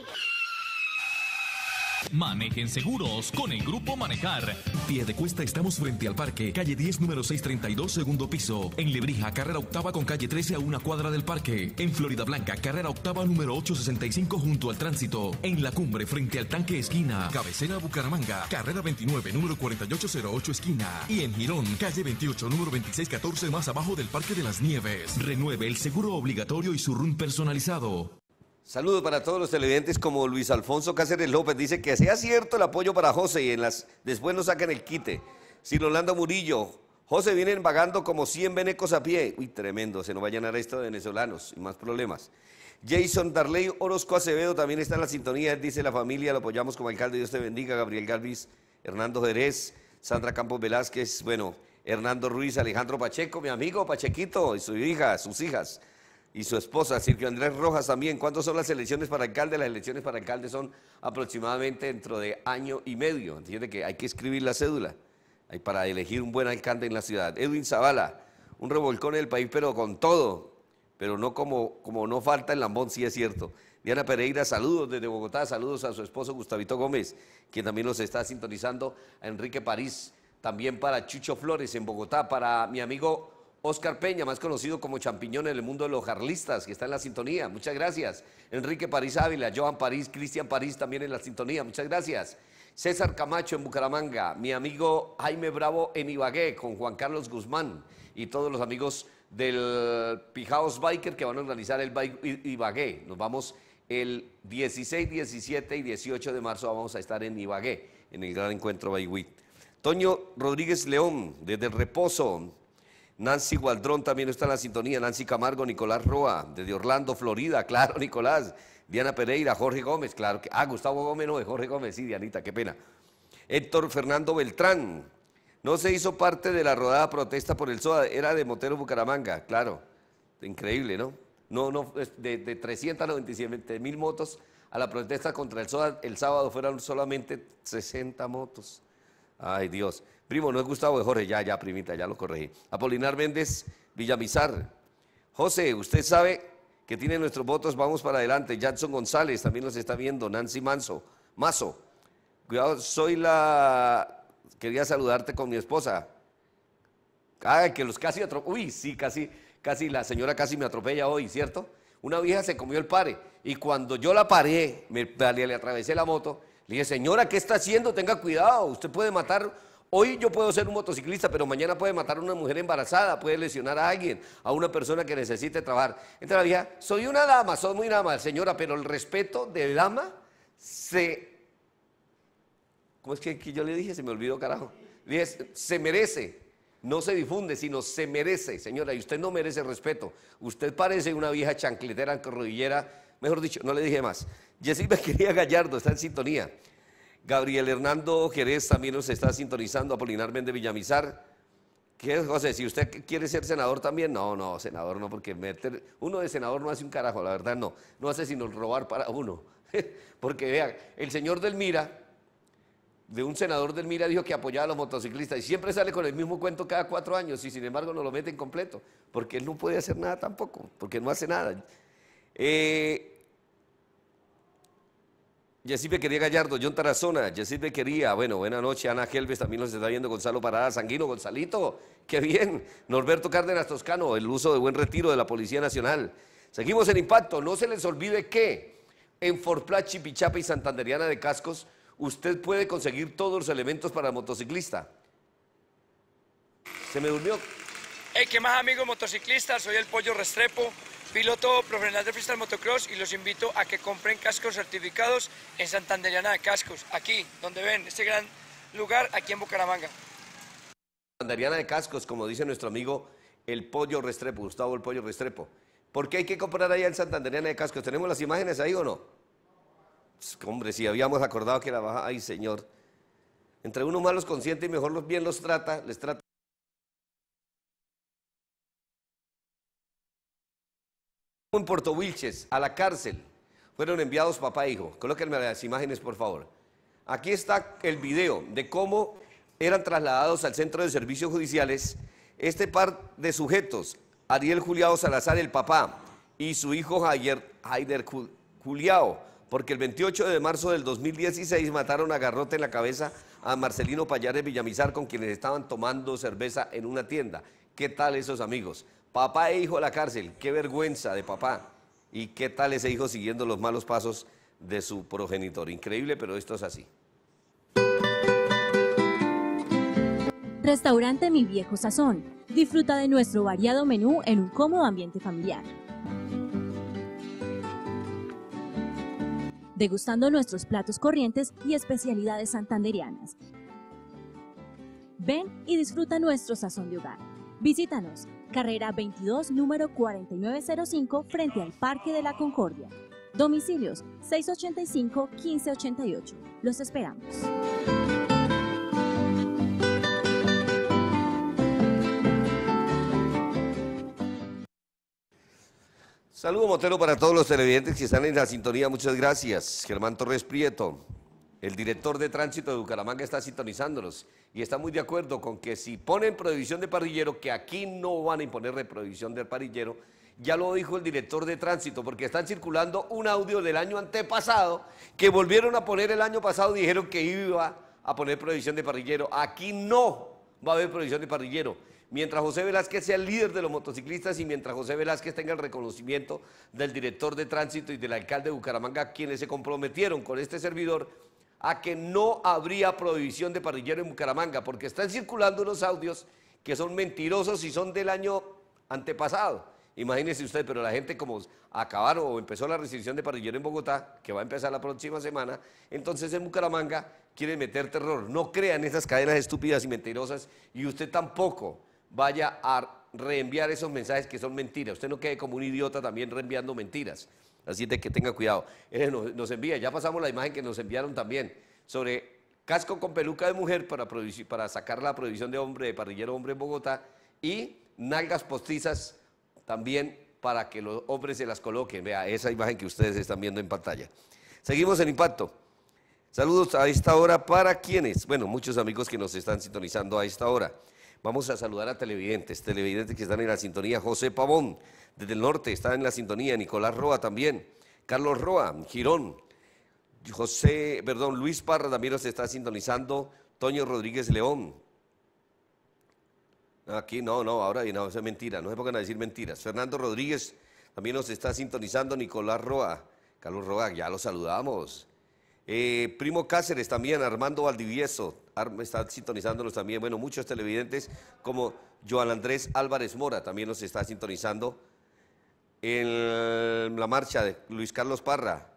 Manejen seguros con el Grupo Manejar. Piedecuesta, estamos frente al parque, calle 10, número 632, segundo piso. En Lebrija, carrera octava con calle 13 a una cuadra del parque. En Florida Blanca, carrera octava, número 865 junto al tránsito. En La Cumbre, frente al tanque esquina. Cabecera Bucaramanga, carrera 29, número 4808 esquina. Y en Girón, calle 28, número 2614 más abajo del Parque de las Nieves. Renueve el seguro obligatorio y su RUN personalizado. Saludos para todos los televidentes como Luis Alfonso Cáceres López, dice que sea cierto el apoyo para José y después nos sacan el quite. Sirolando Murillo, José, vienen vagando como 100 venecos a pie. Uy, tremendo, se nos va a llenar esto de venezolanos y más problemas. Jason Darley Orozco Acevedo también está en la sintonía, dice la familia, lo apoyamos como alcalde, Dios te bendiga. Gabriel Galvis, Hernando Jerez, Sandra Campos Velázquez, bueno, Hernando Ruiz, Alejandro Pacheco, mi amigo Pachequito y su hija, sus hijas. Y su esposa, Sergio Andrés Rojas también. ¿Cuántas son las elecciones para alcalde? Las elecciones para alcalde son aproximadamente dentro de año y medio. Entiende que hay que escribir la cédula para elegir un buen alcalde en la ciudad. Edwin Zavala, un revolcón en el país, pero con todo. Pero no como no falta en Lambón, sí es cierto. Diana Pereira, saludos desde Bogotá, saludos a su esposo Gustavito Gómez, quien también los está sintonizando. A Enrique París, también para Chucho Flores en Bogotá, para mi amigo Oscar Peña, más conocido como Champiñón en el mundo de los jarlistas, que está en la sintonía. Muchas gracias. Enrique París Ávila, Joan París, Cristian París también en la sintonía. Muchas gracias. César Camacho en Bucaramanga, mi amigo Jaime Bravo en Ibagué con Juan Carlos Guzmán y todos los amigos del Pijaos Biker que van a organizar el Ibagué. Nos vamos el 16, 17 y 18 de marzo, vamos a estar en Ibagué, en el gran encuentro Baigüit. Toño Rodríguez León, desde El Reposo. Nancy Gualdrón también está en la sintonía. Nancy Camargo, Nicolás Roa, desde Orlando, Florida. Claro, Nicolás. Diana Pereira, Jorge Gómez, claro que. Gustavo Gómez no, de Jorge Gómez, sí, Dianita, qué pena. Héctor Fernando Beltrán. No se hizo parte de la rodada protesta por el SOA, era de Moteros Bucaramanga, claro. Increíble, ¿no? No, de 397.000 motos a la protesta contra el SOA, el sábado fueron solamente 60 motos. Ay, Dios. Primo, no es Gustavo de Jorge, ya, primita, ya lo corregí. Apolinar Méndez, Villamizar. José, usted sabe que tiene nuestros votos, vamos para adelante. Jackson González también los está viendo. Nancy Mazo. Cuidado, quería saludarte con mi esposa. Que los casi uy, sí, casi, la señora casi me atropella hoy, ¿cierto? Una vieja se comió el pare y cuando yo la paré, le atravesé la moto, le dije, señora, ¿qué está haciendo? Tenga cuidado, usted puede matar. Hoy yo puedo ser un motociclista, pero mañana puede matar a una mujer embarazada, puede lesionar a alguien, a una persona que necesite trabajar. Entonces la vieja, soy una dama, soy muy dama, señora, pero el respeto de dama ¿cómo es que yo le dije? Se me olvidó, carajo. Le dije, se merece, no se difunde, sino se merece, señora, y usted no merece respeto. Usted parece una vieja chancletera, rodillera, mejor dicho, no le dije más. Yesima Quería Gallardo está en sintonía. Gabriel Hernando Jerez también nos está sintonizando. Apolinar Méndez Villamizar. ¿Qué, José? Si usted quiere ser senador también, no, senador no, porque uno de senador no hace un carajo, la verdad no hace sino robar para uno. Porque vean, el señor Delmira, de un senador Delmira, dijo que apoyaba a los motociclistas y siempre sale con el mismo cuento cada 4 años y sin embargo no lo meten completo, porque él no puede hacer nada tampoco, porque no hace nada. Yesime Quería Gallardo, John Tarazona, Yesime Quería, bueno, buena noche, Ana Gelves, también nos está viendo Gonzalo Parada, Sanguino, Gonzalito, qué bien, Norberto Cárdenas Toscano, el uso de Buen Retiro de la Policía Nacional. Seguimos en Impacto, no se les olvide que en Forplat, Chipichapa y Santanderiana de Cascos, usted puede conseguir todos los elementos para el motociclista. Se me durmió. Hey, ¿qué más amigos motociclistas? Soy el Pollo Restrepo, piloto profesional de freestyle motocross y los invito a que compren cascos certificados en Santanderiana de Cascos, aquí donde ven este gran lugar, aquí en Bucaramanga. Santanderiana de cascos, como dice nuestro amigo el Pollo Restrepo, Gustavo el Pollo Restrepo. ¿Por qué hay que comprar allá en Santanderiana de cascos? ¿Tenemos las imágenes ahí o no? Hombre, si habíamos acordado que la baja, ay señor, entre unos malos conscientes y mejor bien los trata, les trata. En Puerto Wilches, a la cárcel, fueron enviados papá e hijo. Colóquenme las imágenes, por favor. Aquí está el video de cómo eran trasladados al centro de servicios judiciales este par de sujetos, Ariel Juliao Salazar, el papá, y su hijo Haider Juliao, porque el 28 de marzo del 2016 mataron a garrote en la cabeza a Marcelino Payares Villamizar, con quienes estaban tomando cerveza en una tienda. ¿Qué tal esos amigos? Papá e hijo a la cárcel, qué vergüenza de papá. ¿Y qué tal ese hijo siguiendo los malos pasos de su progenitor? Increíble, pero esto es así. Restaurante Mi Viejo Sazón. Disfruta de nuestro variado menú en un cómodo ambiente familiar. Degustando nuestros platos corrientes y especialidades santanderianas. Ven y disfruta nuestro sazón de hogar. Visítanos, carrera 22, número 4905, frente al Parque de la Concordia. Domicilios 685-1588. Los esperamos. Saludo motero para todos los televidentes que están en la sintonía, muchas gracias. Germán Torres Prieto, el director de tránsito de Bucaramanga, está sintonizándonos y está muy de acuerdo con que si ponen prohibición de parrillero, que aquí no van a imponer prohibición del parrillero, ya lo dijo el director de tránsito, porque están circulando un audio del año antepasado que volvieron a poner el año pasado y dijeron que iba a poner prohibición de parrillero. Aquí no va a haber prohibición de parrillero. Mientras José Velázquez sea el líder de los motociclistas y mientras José Velázquez tenga el reconocimiento del director de tránsito y del alcalde de Bucaramanga, quienes se comprometieron con este servidor a que no habría prohibición de parrillero en Bucaramanga, porque están circulando unos audios que son mentirosos y son del año antepasado. Imagínese usted, pero la gente como acabaron o empezó la restricción de parrillero en Bogotá, que va a empezar la próxima semana, entonces en Bucaramanga quieren meter terror. No crean esas cadenas estúpidas y mentirosas y usted tampoco vaya a reenviar esos mensajes que son mentiras. Usted no quede como un idiota también reenviando mentiras. Así de que tenga cuidado. Nos envía, ya pasamos la imagen que nos enviaron también, sobre casco con peluca de mujer para sacar la prohibición de parrillero hombre en Bogotá, y nalgas postizas también para que los hombres se las coloquen. Vea esa imagen que ustedes están viendo en pantalla. Seguimos en Impacto. Saludos a esta hora para quienes, bueno, muchos amigos que nos están sintonizando a esta hora. Vamos a saludar a televidentes que están en la sintonía. José Pavón, desde el norte, está en la sintonía. Nicolás Roa también. Carlos Roa, Girón. Luis Parra también nos está sintonizando. Toño Rodríguez León. Aquí ahora no, eso es mentira, no se pongan a decir mentiras. Fernando Rodríguez también nos está sintonizando. Nicolás Roa. Carlos Roa, ya lo saludamos. Primo Cáceres también, Armando Valdivieso, está sintonizándonos también. Bueno, muchos televidentes como Joan Andrés Álvarez Mora también nos está sintonizando. En la marcha de Luis Carlos Parra,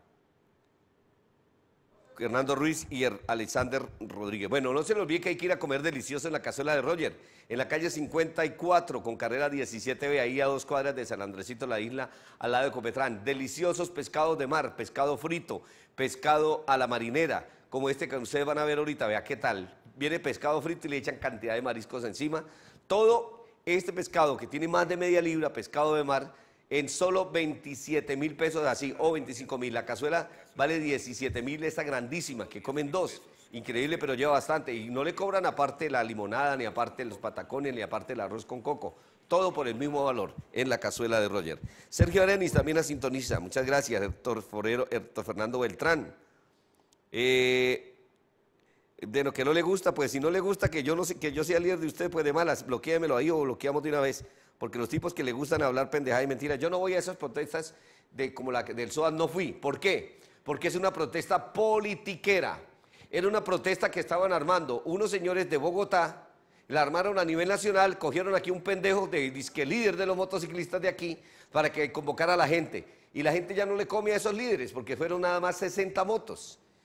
Hernando Ruiz y Alexander Rodríguez. Bueno, no se le olvide que hay que ir a comer delicioso en la cazuela de Roger, en la calle 54 con carrera 17B, ahí a 2 cuadras de San Andresito, la isla, al lado de Copetrán. Deliciosos pescados de mar, pescado frito, pescado a la marinera, como este que ustedes van a ver ahorita, vea qué tal. Viene pescado frito y le echan cantidad de mariscos encima. Todo este pescado que tiene más de media libra, pescado de mar, en solo 27.000 pesos así, o 25.000. La cazuela vale 17.000, esta grandísima, que comen 2. Increíble, pero lleva bastante. Y no le cobran aparte la limonada, ni aparte los patacones, ni aparte el arroz con coco. Todo por el mismo valor en la cazuela de Roger. Sergio Arenis también la sintoniza. Muchas gracias, Héctor Fernando Beltrán. De lo que no le gusta, pues si no le gusta que yo sea líder de usted, pues de malas, bloquéemelo ahí o bloqueamos de una vez. Porque los tipos que le gustan hablar pendejadas y mentiras, yo no voy a esas protestas como la del SOAT, no fui. ¿Por qué? Porque es una protesta politiquera. Era una protesta que estaban armando unos señores de Bogotá, la armaron a nivel nacional, cogieron aquí un pendejo disque líder de los motociclistas de aquí para que convocara a la gente. Y la gente ya no le come a esos líderes porque fueron nada más 60 motos.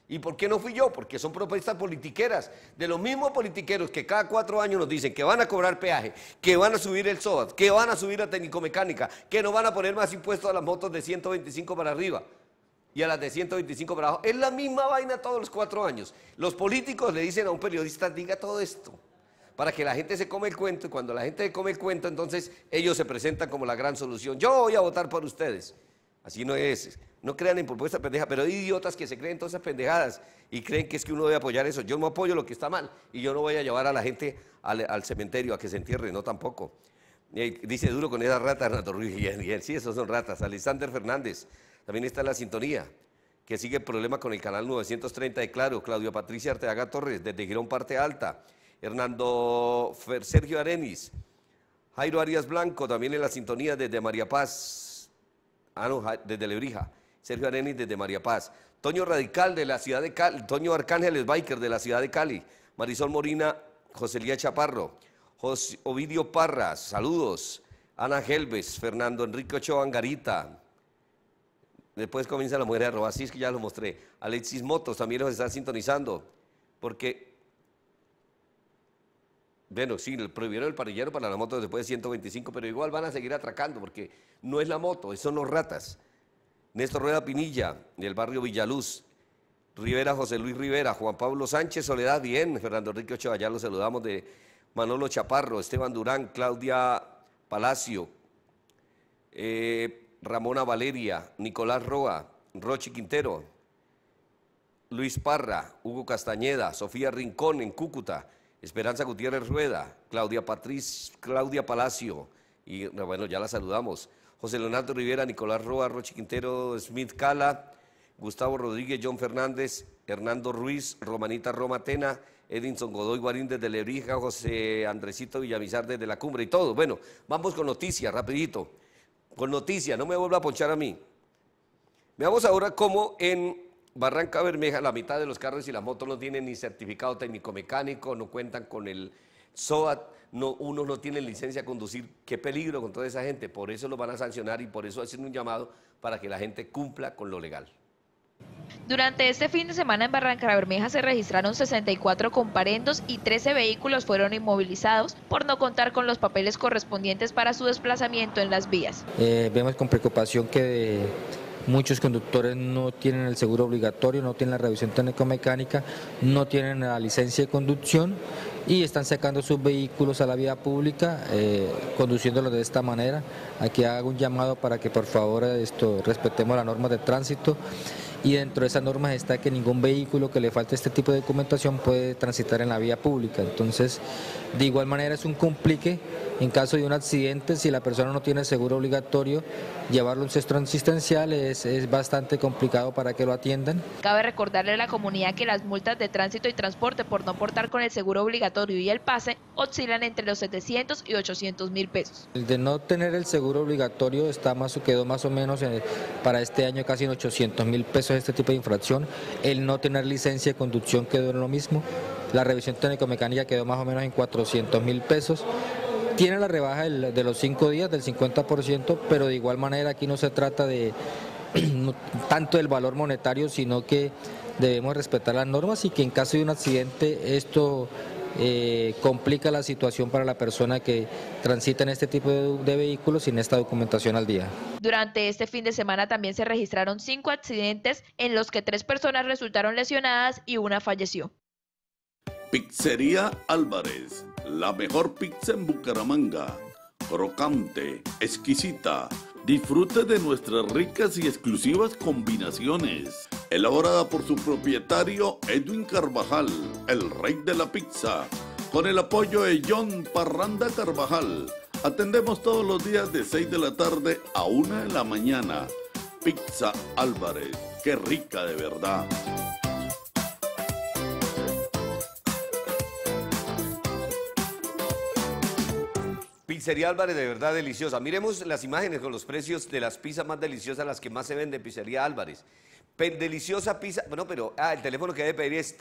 ¿Y por qué no fui yo? Porque son propuestas politiqueras, de los mismos politiqueros que cada 4 años nos dicen que van a cobrar peaje, que van a subir el SOAT, que van a subir la técnico-mecánica, que no van a poner más impuestos a las motos de 125 para arriba y a las de 125 para abajo. Es la misma vaina todos los 4 años. Los políticos le dicen a un periodista, diga todo esto, para que la gente se come el cuento, y cuando la gente se come el cuento, entonces ellos se presentan como la gran solución. Yo voy a votar por ustedes. Así no es. No crean en propuestas pendejas, pero hay idiotas que se creen todas esas pendejadas y creen que es que uno debe apoyar eso. Yo no apoyo lo que está mal y yo no voy a llevar a la gente al cementerio a que se entierre, no tampoco. Dice duro con esas ratas, Hernando Ruiz, y sí, esos son ratas. Alexander Fernández, también está en la sintonía, que sigue el problema con el canal 930 de Claro. Claudia Patricia Arteaga Torres, desde Girón Parte Alta. Sergio Arenis, Jairo Arias Blanco, también en la sintonía desde María Paz, desde Lebrija. Sergio Arenis desde María Paz. Toño Radical de la ciudad de Cali, Toño Arcángeles Biker de la ciudad de Cali. Marisol Morina, Joselía Chaparro, Ovidio Parras, saludos. Ana Gelbes, Fernando Enrique Ochoa Angarita. Después comienza la mujer de arroba, sí, es que ya lo mostré. Alexis Motos también nos está sintonizando, porque, bueno, sí, prohibieron el parrillero para las motos después de 125, pero igual van a seguir atracando, porque no es la moto, son los ratas. Néstor Rueda Pinilla, del barrio Villaluz. Rivera, José Luis Rivera, Juan Pablo Sánchez, Soledad, bien. Fernando Enrique Ochoa, ya lo saludamos, de Manolo Chaparro, Esteban Durán, Claudia Palacio, Ramona Valeria, Nicolás Roa, Rochi Quintero, Luis Parra, Hugo Castañeda, Sofía Rincón en Cúcuta, Esperanza Gutiérrez Rueda, Claudia Palacio, y bueno, ya la saludamos. José Leonardo Rivera, Nicolás Roa, Rochi Quintero, Smith Cala, Gustavo Rodríguez, John Fernández, Hernando Ruiz, Romanita Romatena, Edinson Godoy Guarín desde Lebrija, José Andresito Villamizar desde La Cumbre y todo. Bueno, vamos con noticias, rapidito. Con noticias, no me vuelva a ponchar a mí. Veamos ahora cómo en Barranca Bermeja la mitad de los carros y las motos no tienen ni certificado técnico-mecánico, no cuentan con el SOAT, unos no tienen licencia a conducir. Qué peligro con toda esa gente, por eso lo van a sancionar y por eso hacen un llamado para que la gente cumpla con lo legal. Durante este fin de semana en Barranca Bermeja se registraron 64 comparendos y 13 vehículos fueron inmovilizados por no contar con los papeles correspondientes para su desplazamiento en las vías. Vemos con preocupación que muchos conductores no tienen el seguro obligatorio, no tienen la revisión técnico-mecánica, no tienen la licencia de conducción y están sacando sus vehículos a la vía pública, conduciéndolos de esta manera. Aquí hago un llamado para que por favor respetemos las normas de tránsito, y dentro de esas normas está que ningún vehículo que le falte este tipo de documentación puede transitar en la vía pública. Entonces, de igual manera es un complique en caso de un accidente. Si la persona no tiene seguro obligatorio, llevarlo a un centro asistencial es bastante complicado para que lo atiendan. Cabe recordarle a la comunidad que las multas de tránsito y transporte por no portar con el seguro obligatorio y el pase oscilan entre los 700 y 800 mil pesos. El de no tener el seguro obligatorio quedó más o menos para este año casi en 800 mil pesos este tipo de infracción. El no tener licencia de conducción quedó en lo mismo. La revisión técnico-mecánica quedó más o menos en 400 mil pesos. Tiene la rebaja de los 5 días del 50%, pero de igual manera aquí no se trata de tanto del valor monetario, sino que debemos respetar las normas y que en caso de un accidente esto complica la situación para la persona que transita en este tipo de vehículos sin esta documentación al día. Durante este fin de semana también se registraron 5 accidentes en los que 3 personas resultaron lesionadas y una falleció. Pizzería Álvarez, la mejor pizza en Bucaramanga. Crocante, exquisita. Disfrute de nuestras ricas y exclusivas combinaciones. Elaborada por su propietario Edwin Carvajal, el rey de la pizza. Con el apoyo de John Parranda Carvajal. Atendemos todos los días de 6 de la tarde a 1 de la mañana. Pizza Álvarez, qué rica de verdad. Pizzería Álvarez, de verdad deliciosa. Miremos las imágenes con los precios de las pizzas más deliciosas, las que más se venden en Pizzería Álvarez. Deliciosa pizza, bueno, pero el teléfono que debe pedir es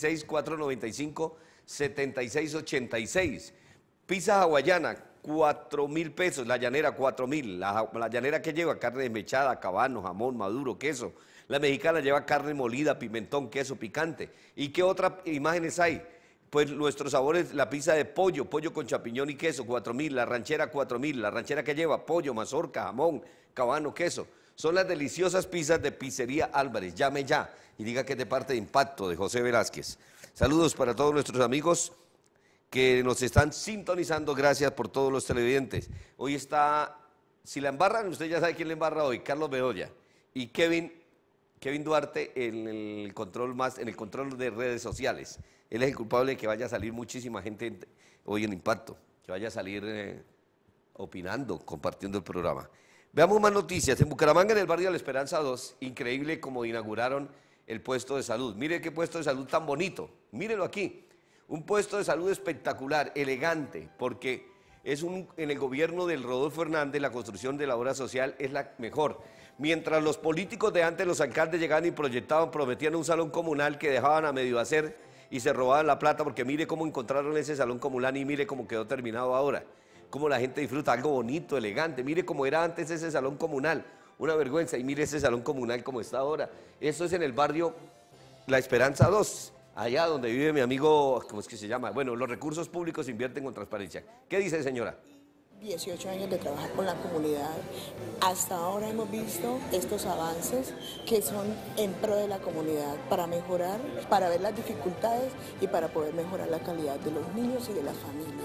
316-495-7686. Pizza hawaiana, 4.000 pesos, la llanera 4.000. La llanera que lleva carne desmechada, cabano, jamón, maduro, queso. La mexicana lleva carne molida, pimentón, queso, picante. ¿Y qué otras imágenes hay? Pues nuestros sabores, la pizza de pollo, pollo con champiñón y queso, 4.000, la ranchera 4.000, la ranchera que lleva pollo, mazorca, jamón, cabano, queso. Son las deliciosas pizzas de Pizzería Álvarez. Llame ya y diga que es de parte de Impacto, de José Velázquez. Saludos para todos nuestros amigos que nos están sintonizando. Gracias por todos los televidentes. Hoy está, si la embarran, usted ya sabe quién le embarra hoy, Carlos Bedoya y Kevin Duarte en el control de redes sociales. Él es el culpable de que vaya a salir muchísima gente hoy en Impacto, que vaya a salir opinando, compartiendo el programa. Veamos más noticias. En Bucaramanga, en el barrio de la Esperanza 2, increíble como inauguraron el puesto de salud. Mire qué puesto de salud tan bonito, mírelo aquí. Un puesto de salud espectacular, elegante, porque en el gobierno del Rodolfo Hernández la construcción de la obra social es la mejor. Mientras los políticos de antes, los alcaldes llegaban y prometían un salón comunal que dejaban a medio hacer y se robaban la plata, porque mire cómo encontraron ese salón comunal y mire cómo quedó terminado ahora. Cómo la gente disfruta, algo bonito, elegante. Mire cómo era antes ese salón comunal, una vergüenza, y mire ese salón comunal como está ahora. Eso es en el barrio La Esperanza 2, allá donde vive mi amigo, ¿cómo es que se llama? Bueno, los recursos públicos invierten con transparencia. ¿Qué dice, señora? 18 años de trabajar con la comunidad. Hasta ahora hemos visto estos avances que son en pro de la comunidad para mejorar, para ver las dificultades y para poder mejorar la calidad de los niños y de las familias.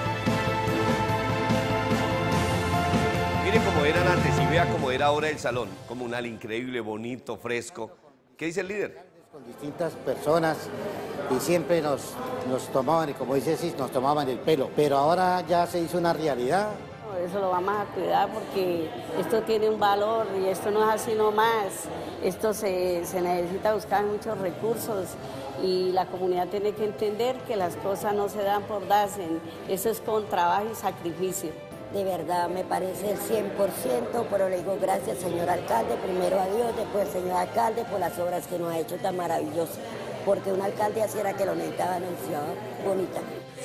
Mire cómo eran antes y vea cómo era ahora el salón comunal, increíble, bonito, fresco. ¿Qué dice el líder? Con distintas personas y siempre nos tomaban, y como dice Cis, nos tomaban el pelo, pero ahora ya se hizo una realidad. Eso lo vamos a cuidar porque esto tiene un valor y esto no es así nomás. Esto se necesita buscar muchos recursos y la comunidad tiene que entender que las cosas no se dan por darse, eso es con trabajo y sacrificio. De verdad me parece el 100%, pero le digo gracias, señor alcalde, primero a Dios, después al señor alcalde por las obras que nos ha hecho tan maravillosas, porque un alcalde así era que lo necesitaba en una ciudad bonita.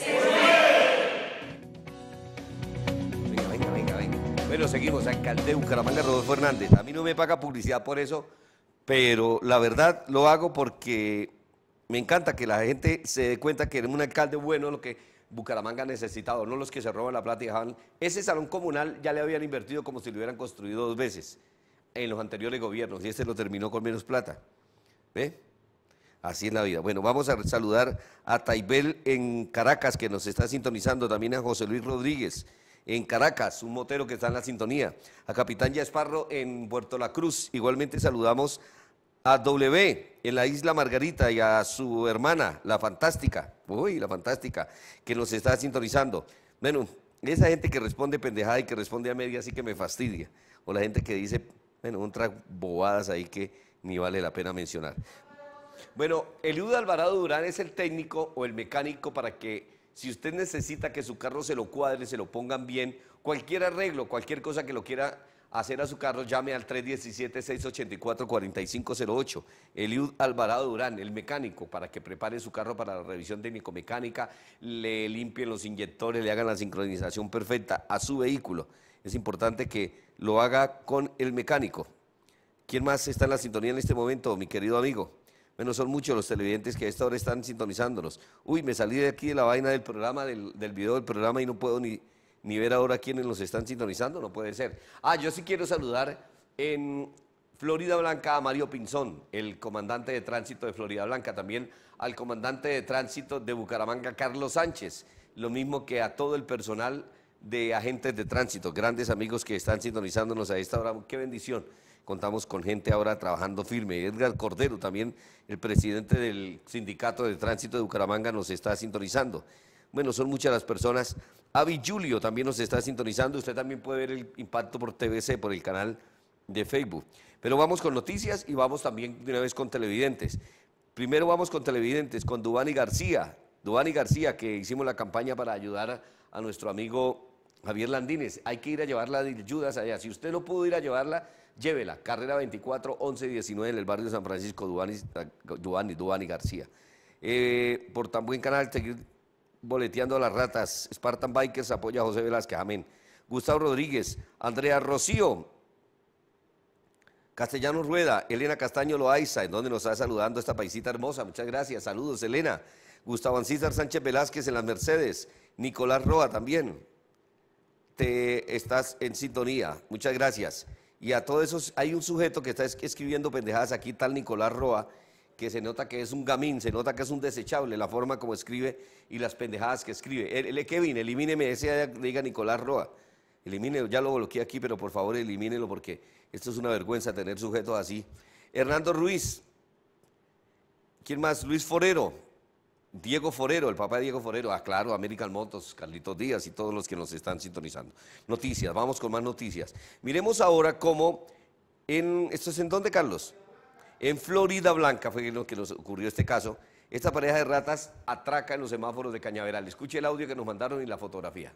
Venga. Bueno, seguimos, alcalde de Bucaramanga, Rodolfo Hernández. A mí no me paga publicidad por eso, pero la verdad lo hago porque me encanta que la gente se dé cuenta que es un alcalde bueno, lo que Bucaramanga ha necesitado, no los que se roban la plata y dejaban. Ese salón comunal ya le habían invertido como si lo hubieran construido 2 veces en los anteriores gobiernos y este lo terminó con menos plata. ¿Ve? Así es la vida. Bueno, vamos a saludar a Taibel en Caracas, que nos está sintonizando, también a José Luis Rodríguez en Caracas, un motero que está en la sintonía, a Capitán Yasparro en Puerto La Cruz. Igualmente saludamos a W en la Isla Margarita y a su hermana, la Fantástica, que nos está sintonizando. Bueno, esa gente que responde pendejada y que responde a media sí que me fastidia. O la gente que dice, bueno, otras bobadas ahí que ni vale la pena mencionar. Bueno, Eliud Alvarado Durán es el técnico o el mecánico para que, si usted necesita que su carro se lo cuadre, se lo pongan bien, cualquier arreglo, cualquier cosa que lo quiera hacer a su carro, llame al 317-684-4508. Eliud Alvarado Durán, el mecánico, para que prepare su carro para la revisión técnico-mecánica, le limpien los inyectores, le hagan la sincronización perfecta a su vehículo. Es importante que lo haga con el mecánico. ¿Quién más está en la sintonía en este momento, mi querido amigo? Bueno, son muchos los televidentes que a esta hora están sintonizándonos. Uy, me salí de aquí de la vaina del programa, del video del programa y no puedo ni ver ahora quiénes nos están sintonizando, no puede ser. Yo sí quiero saludar en Florida Blanca a Mario Pinzón, el comandante de tránsito de Florida Blanca, también al comandante de tránsito de Bucaramanga, Carlos Sánchez, lo mismo que a todo el personal de agentes de tránsito, grandes amigos que están sintonizándonos a esta hora. Qué bendición, contamos con gente ahora trabajando firme. Edgar Cordero, también el presidente del Sindicato de Tránsito de Bucaramanga, nos está sintonizando. Bueno, son muchas las personas. Avi Julio también nos está sintonizando. Usted también puede ver el Impacto por TVC, por el canal de Facebook. Pero vamos con noticias y vamos también de una vez con televidentes. Primero vamos con televidentes, con Duvani García. Duvani García, que hicimos la campaña para ayudar a nuestro amigo Javier Landines. Hay que ir a llevarla de ayudas allá. Si usted no pudo ir a llevarla, llévela. Carrera 24, 11 y 19 en el barrio de San Francisco, Duvani García. Por tan buen canal, seguir boleteando a las ratas. Spartan Bikers apoya a José Velázquez, amén. Gustavo Rodríguez, Andrea Rocío, Castellanos Rueda, Elena Castaño Loaiza, en donde nos está saludando esta paisita hermosa. Muchas gracias, saludos Elena. Gustavo Ancísar Sánchez Velázquez en las Mercedes. Nicolás Roa también. Te estás en sintonía, muchas gracias. Y a todos esos, hay un sujeto que está escribiendo pendejadas aquí, tal Nicolás Roa, que se nota que es un gamín, se nota que es un desechable, la forma como escribe y las pendejadas que escribe. Kevin, elimíneme ese, diga Nicolás Roa. Elimínelo, ya lo bloqueé aquí, pero por favor elimínelo porque esto es una vergüenza tener sujetos así. Hernando Ruiz. ¿Quién más? Luis Forero. Diego Forero, el papá de Diego Forero. Ah, claro, American Motors, Carlitos Díaz y todos los que nos están sintonizando. Noticias, vamos con más noticias. Miremos ahora cómo, ¿esto es en dónde, Carlos? En Florida Blanca fue lo que nos ocurrió este caso. Esta pareja de ratas atraca en los semáforos de Cañaveral. Escuche el audio que nos mandaron y la fotografía.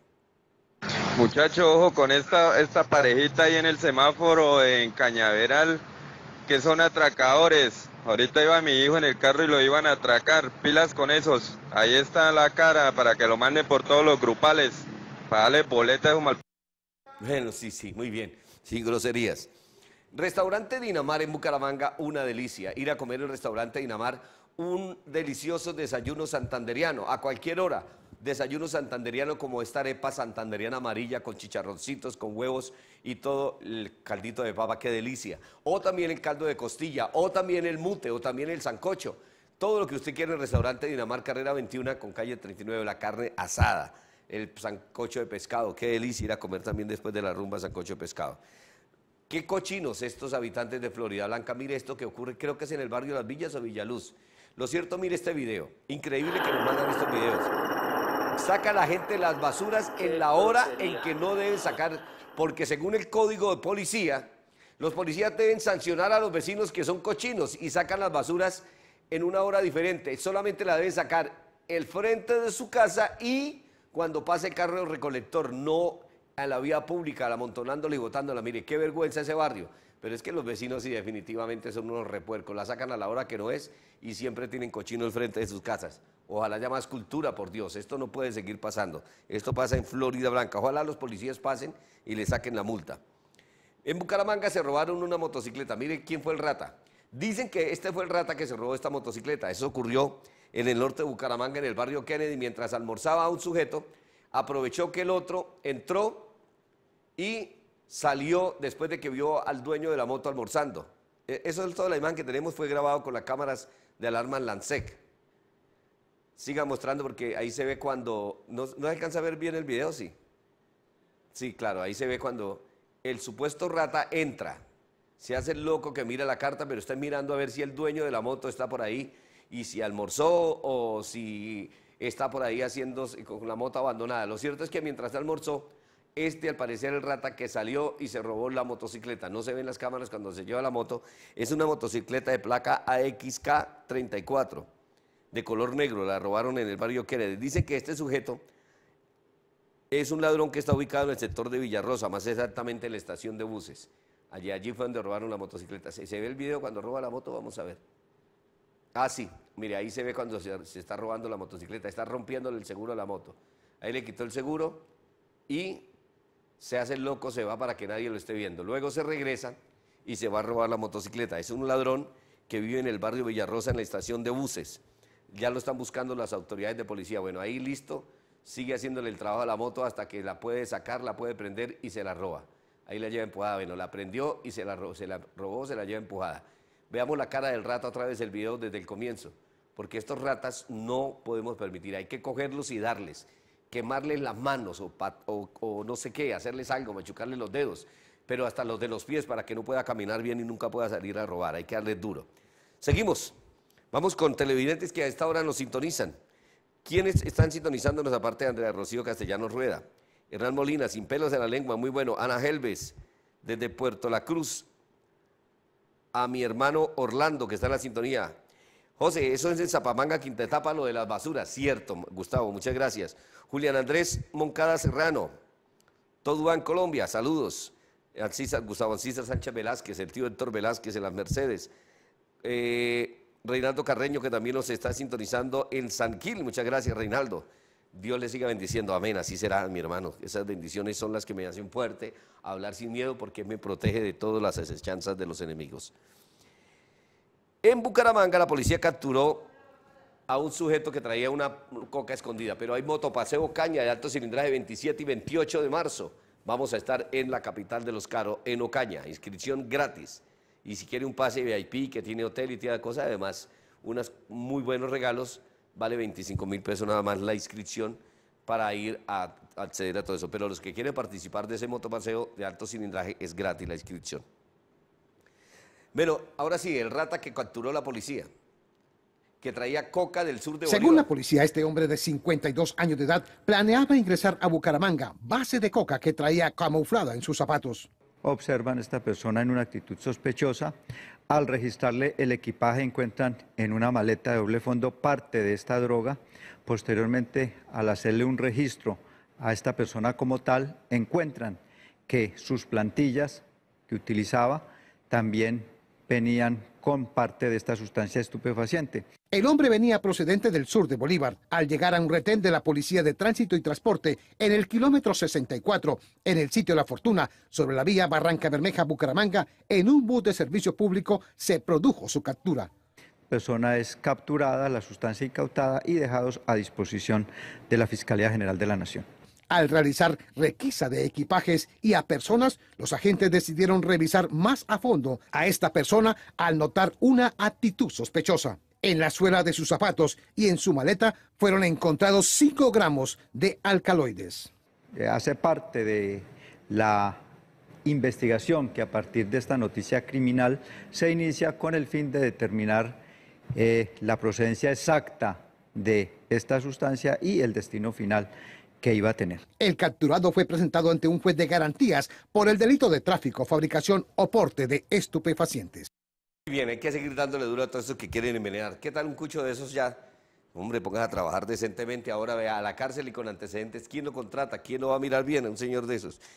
Muchacho, ojo con esta parejita ahí en el semáforo en Cañaveral, que son atracadores. Ahorita iba mi hijo en el carro y lo iban a atracar. Pilas con esos. Ahí está la cara para que lo manden por todos los grupales. Para darle boleta de mal. Bueno, sí, muy bien. Sin groserías. Restaurante Dinamar en Bucaramanga, una delicia. Ir a comer en el restaurante Dinamar, un delicioso desayuno santanderiano, a cualquier hora. Desayuno santanderiano como esta arepa santanderiana amarilla con chicharroncitos, con huevos y todo el caldito de papa, qué delicia. O también el caldo de costilla, o también el mute, o también el sancocho. Todo lo que usted quiere en el restaurante Dinamar, carrera 21 con calle 39, la carne asada, el sancocho de pescado, qué delicia ir a comer también después de la rumba sancocho de pescado. Qué cochinos estos habitantes de Florida Blanca. Mire esto que ocurre, creo que es en el barrio Las Villas o Villaluz. Lo cierto, mire este video, increíble que nos mandan estos videos. Saca la gente las basuras en la hora en que no deben sacar, porque según el código de policía, los policías deben sancionar a los vecinos que son cochinos y sacan las basuras en una hora diferente. Solamente la deben sacar el frente de su casa y cuando pase el carro del recolector, no a la vía pública, amontonándola y botándola. Mire, qué vergüenza ese barrio. Pero es que los vecinos sí definitivamente son unos repuercos, la sacan a la hora que no es y siempre tienen cochino al frente de sus casas. Ojalá haya más cultura, por Dios, esto no puede seguir pasando. Esto pasa en Florida Blanca, ojalá los policías pasen y le saquen la multa. En Bucaramanga se robaron una motocicleta, mire quién fue el rata. Dicen que este fue el rata que se robó esta motocicleta, eso ocurrió en el norte de Bucaramanga, en el barrio Kennedy, mientras almorzaba un sujeto, aprovechó que el otro entró y salió después de que vio al dueño de la moto almorzando. Eso es toda la imagen que tenemos, fue grabado con las cámaras de alarma Lansec. Siga mostrando porque ahí se ve cuando, ¿no alcanza a ver bien el video? Sí. Sí, claro, ahí se ve cuando el supuesto rata entra, se hace el loco que mira la carta, pero está mirando a ver si el dueño de la moto está por ahí y si almorzó o si está por ahí haciendo con la moto abandonada. Lo cierto es que mientras almorzó, al parecer el rata que salió y se robó la motocicleta, no se ven las cámaras cuando se lleva la moto, es una motocicleta de placa AXK 34, de color negro, la robaron en el barrio Kennedy. Dice que este sujeto es un ladrón que está ubicado en el sector de Villarrosa, más exactamente en la estación de buses. Allí fue donde robaron la motocicleta. ¿Se ve el video cuando roba la moto? Vamos a ver. Ah, sí, mire, ahí se ve cuando se está robando la motocicleta, está rompiéndole el seguro a la moto. Ahí le quitó el seguro y se hace el loco, se va para que nadie lo esté viendo. Luego se regresa y se va a robar la motocicleta. Es un ladrón que vive en el barrio Villarrosa, en la estación de buses. Ya lo están buscando las autoridades de policía. Bueno, ahí listo, sigue haciéndole el trabajo a la moto hasta que la puede sacar, la puede prender y se la roba. Ahí la lleva empujada. Bueno, la prendió y se la robó, se la lleva empujada. Veamos la cara del rata otra vez, el video desde el comienzo. Porque estos ratas no podemos permitir, hay que cogerlos y darles. Quemarles las manos o no sé qué, hacerles algo, machucarles los dedos, pero hasta los de los pies para que no pueda caminar bien y nunca pueda salir a robar, hay que darles duro. Seguimos, vamos con televidentes que a esta hora nos sintonizan. ¿Quiénes están sintonizándonos aparte de Andrea Rocío Castellanos Rueda? Hernán Molina, sin pelos en la lengua, muy bueno. Ana Helves, desde Puerto La Cruz. A mi hermano Orlando, que está en la sintonía. José, eso es en Zapamanga, Quintetapa, lo de las basuras. Cierto, Gustavo, muchas gracias. Julián Andrés Moncada Serrano, Toduán, Colombia, saludos. Gustavo Ancísar Sánchez Velázquez, el tío Héctor Velázquez en las Mercedes. Reinaldo Carreño, que también nos está sintonizando en San Gil, muchas gracias, Reinaldo. Dios le siga bendiciendo, amén, así será, mi hermano. Esas bendiciones son las que me hacen fuerte, a hablar sin miedo, porque me protege de todas las asechanzas de los enemigos. En Bucaramanga la policía capturó a un sujeto que traía una coca escondida, pero hay motopaseo caña de alto cilindraje 27 y 28 de marzo. Vamos a estar en la capital de los Caros, en Ocaña, inscripción gratis. Y si quiere un pase VIP que tiene hotel y tiene cosas, además, unos muy buenos regalos, vale 25.000 pesos nada más la inscripción para ir a acceder a todo eso. Pero los que quieren participar de ese motopaseo de alto cilindraje es gratis la inscripción. Bueno, ahora sí, el rata que capturó la policía, que traía coca del sur de Bolívar. Según la policía, este hombre de 52 años de edad planeaba ingresar a Bucaramanga, base de coca que traía camuflada en sus zapatos. Observan a esta persona en una actitud sospechosa. Al registrarle el equipaje encuentran en una maleta de doble fondo parte de esta droga. Posteriormente, al hacerle un registro a esta persona como tal, encuentran que sus plantillas que utilizaba también venían con parte de esta sustancia estupefaciente. El hombre venía procedente del sur de Bolívar al llegar a un retén de la Policía de Tránsito y Transporte en el kilómetro 64, en el sitio La Fortuna, sobre la vía Barranca Bermeja-Bucaramanga, en un bus de servicio público se produjo su captura. La persona es capturada, la sustancia incautada y dejados a disposición de la Fiscalía General de la Nación. Al realizar requisa de equipajes y a personas, los agentes decidieron revisar más a fondo a esta persona al notar una actitud sospechosa. En la suela de sus zapatos y en su maleta fueron encontrados 5 gramos de alcaloides. Hace parte de la investigación que a partir de esta noticia criminal se inicia con el fin de determinar la procedencia exacta de esta sustancia y el destino final que iba a tener. El capturado fue presentado ante un juez de garantías por el delito de tráfico, fabricación o porte de estupefacientes. Bien, hay que seguir dándole duro a todos esos que quieren envenenar. ¿Qué tal un cucho de esos ya? Hombre, pongas a trabajar decentemente, ahora vea a la cárcel y con antecedentes. ¿Quién lo contrata? ¿Quién lo va a mirar bien a un señor de esos?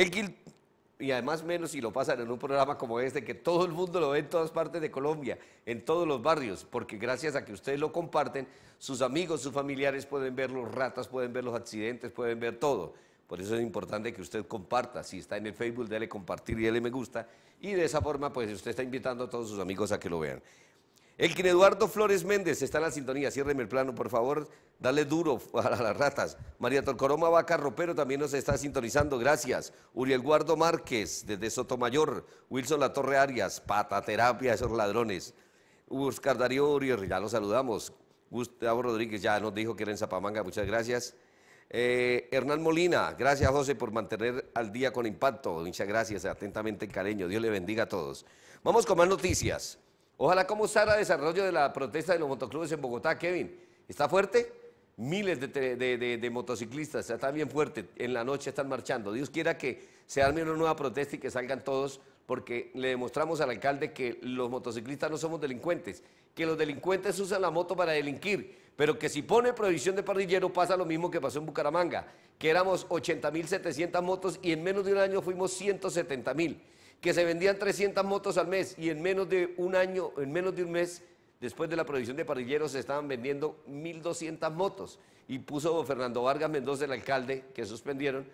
Y además menos si lo pasan en un programa como este, que todo el mundo lo ve en todas partes de Colombia, en todos los barrios, porque gracias a que ustedes lo comparten, sus amigos, sus familiares pueden ver los ratas, pueden ver los accidentes, pueden ver todo. Por eso es importante que usted comparta. Si está en el Facebook, dale compartir y dale me gusta. Y de esa forma, pues usted está invitando a todos sus amigos a que lo vean. Elkin Eduardo Flores Méndez está en la sintonía. Ciérreme el plano, por favor. Dale duro a las ratas. María Torcoroma Vaca Ropero también nos está sintonizando. Gracias. Uriel Guardo Márquez, desde Sotomayor. Wilson La Torre Arias, pataterapia a esos ladrones. Oscar Darío Uriel, ya lo saludamos. Gustavo Rodríguez ya nos dijo que era en Zapamanga. Muchas gracias. Hernán Molina, gracias José por mantener al día con impacto. Muchas gracias, atentamente Caleño. Dios le bendiga a todos. Vamos con más noticias. Ojalá cómo estará el desarrollo de la protesta de los motoclubes en Bogotá, Kevin. ¿Está fuerte? Miles de motociclistas, está bien fuerte, en la noche están marchando. Dios quiera que se arme una nueva protesta y que salgan todos, porque le demostramos al alcalde que los motociclistas no somos delincuentes, que los delincuentes usan la moto para delinquir, pero que si pone prohibición de parrillero pasa lo mismo que pasó en Bucaramanga, que éramos 80.700 motos y en menos de un año fuimos 170.000. Que se vendían 300 motos al mes y en menos de un año, en menos de un mes, después de la prohibición de parrilleros, se estaban vendiendo 1.200 motos. Y puso Fernando Vargas Mendoza, el alcalde, que suspendieron,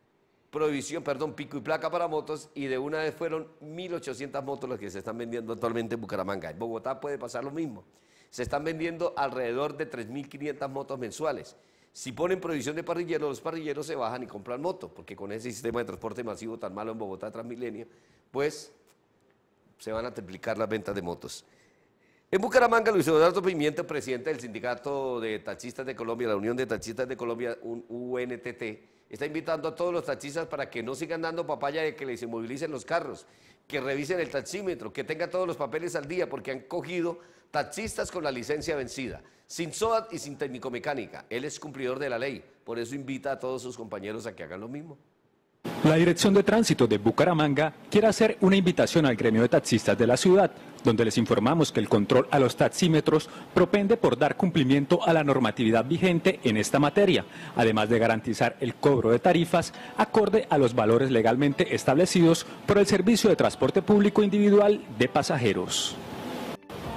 pico y placa para motos, y de una vez fueron 1.800 motos las que se están vendiendo actualmente en Bucaramanga. En Bogotá puede pasar lo mismo. Se están vendiendo alrededor de 3.500 motos mensuales. Si ponen prohibición de parrilleros, los parrilleros se bajan y compran motos, porque con ese sistema de transporte masivo tan malo en Bogotá, Transmilenio, pues se van a triplicar las ventas de motos. En Bucaramanga, Luis Eduardo Pimienta, presidente del Sindicato de Taxistas de Colombia, la Unión de Taxistas de Colombia, UNTT, está invitando a todos los taxistas para que no sigan dando papaya de que les inmovilicen los carros, que revisen el taxímetro, que tengan todos los papeles al día, porque han cogido taxistas con la licencia vencida, sin SOAT y sin técnico mecánica. Él es cumplidor de la ley, por eso invita a todos sus compañeros a que hagan lo mismo. La Dirección de Tránsito de Bucaramanga quiere hacer una invitación al gremio de taxistas de la ciudad, donde les informamos que el control a los taxímetros propende por dar cumplimiento a la normatividad vigente en esta materia, además de garantizar el cobro de tarifas acorde a los valores legalmente establecidos por el Servicio de Transporte Público Individual de Pasajeros.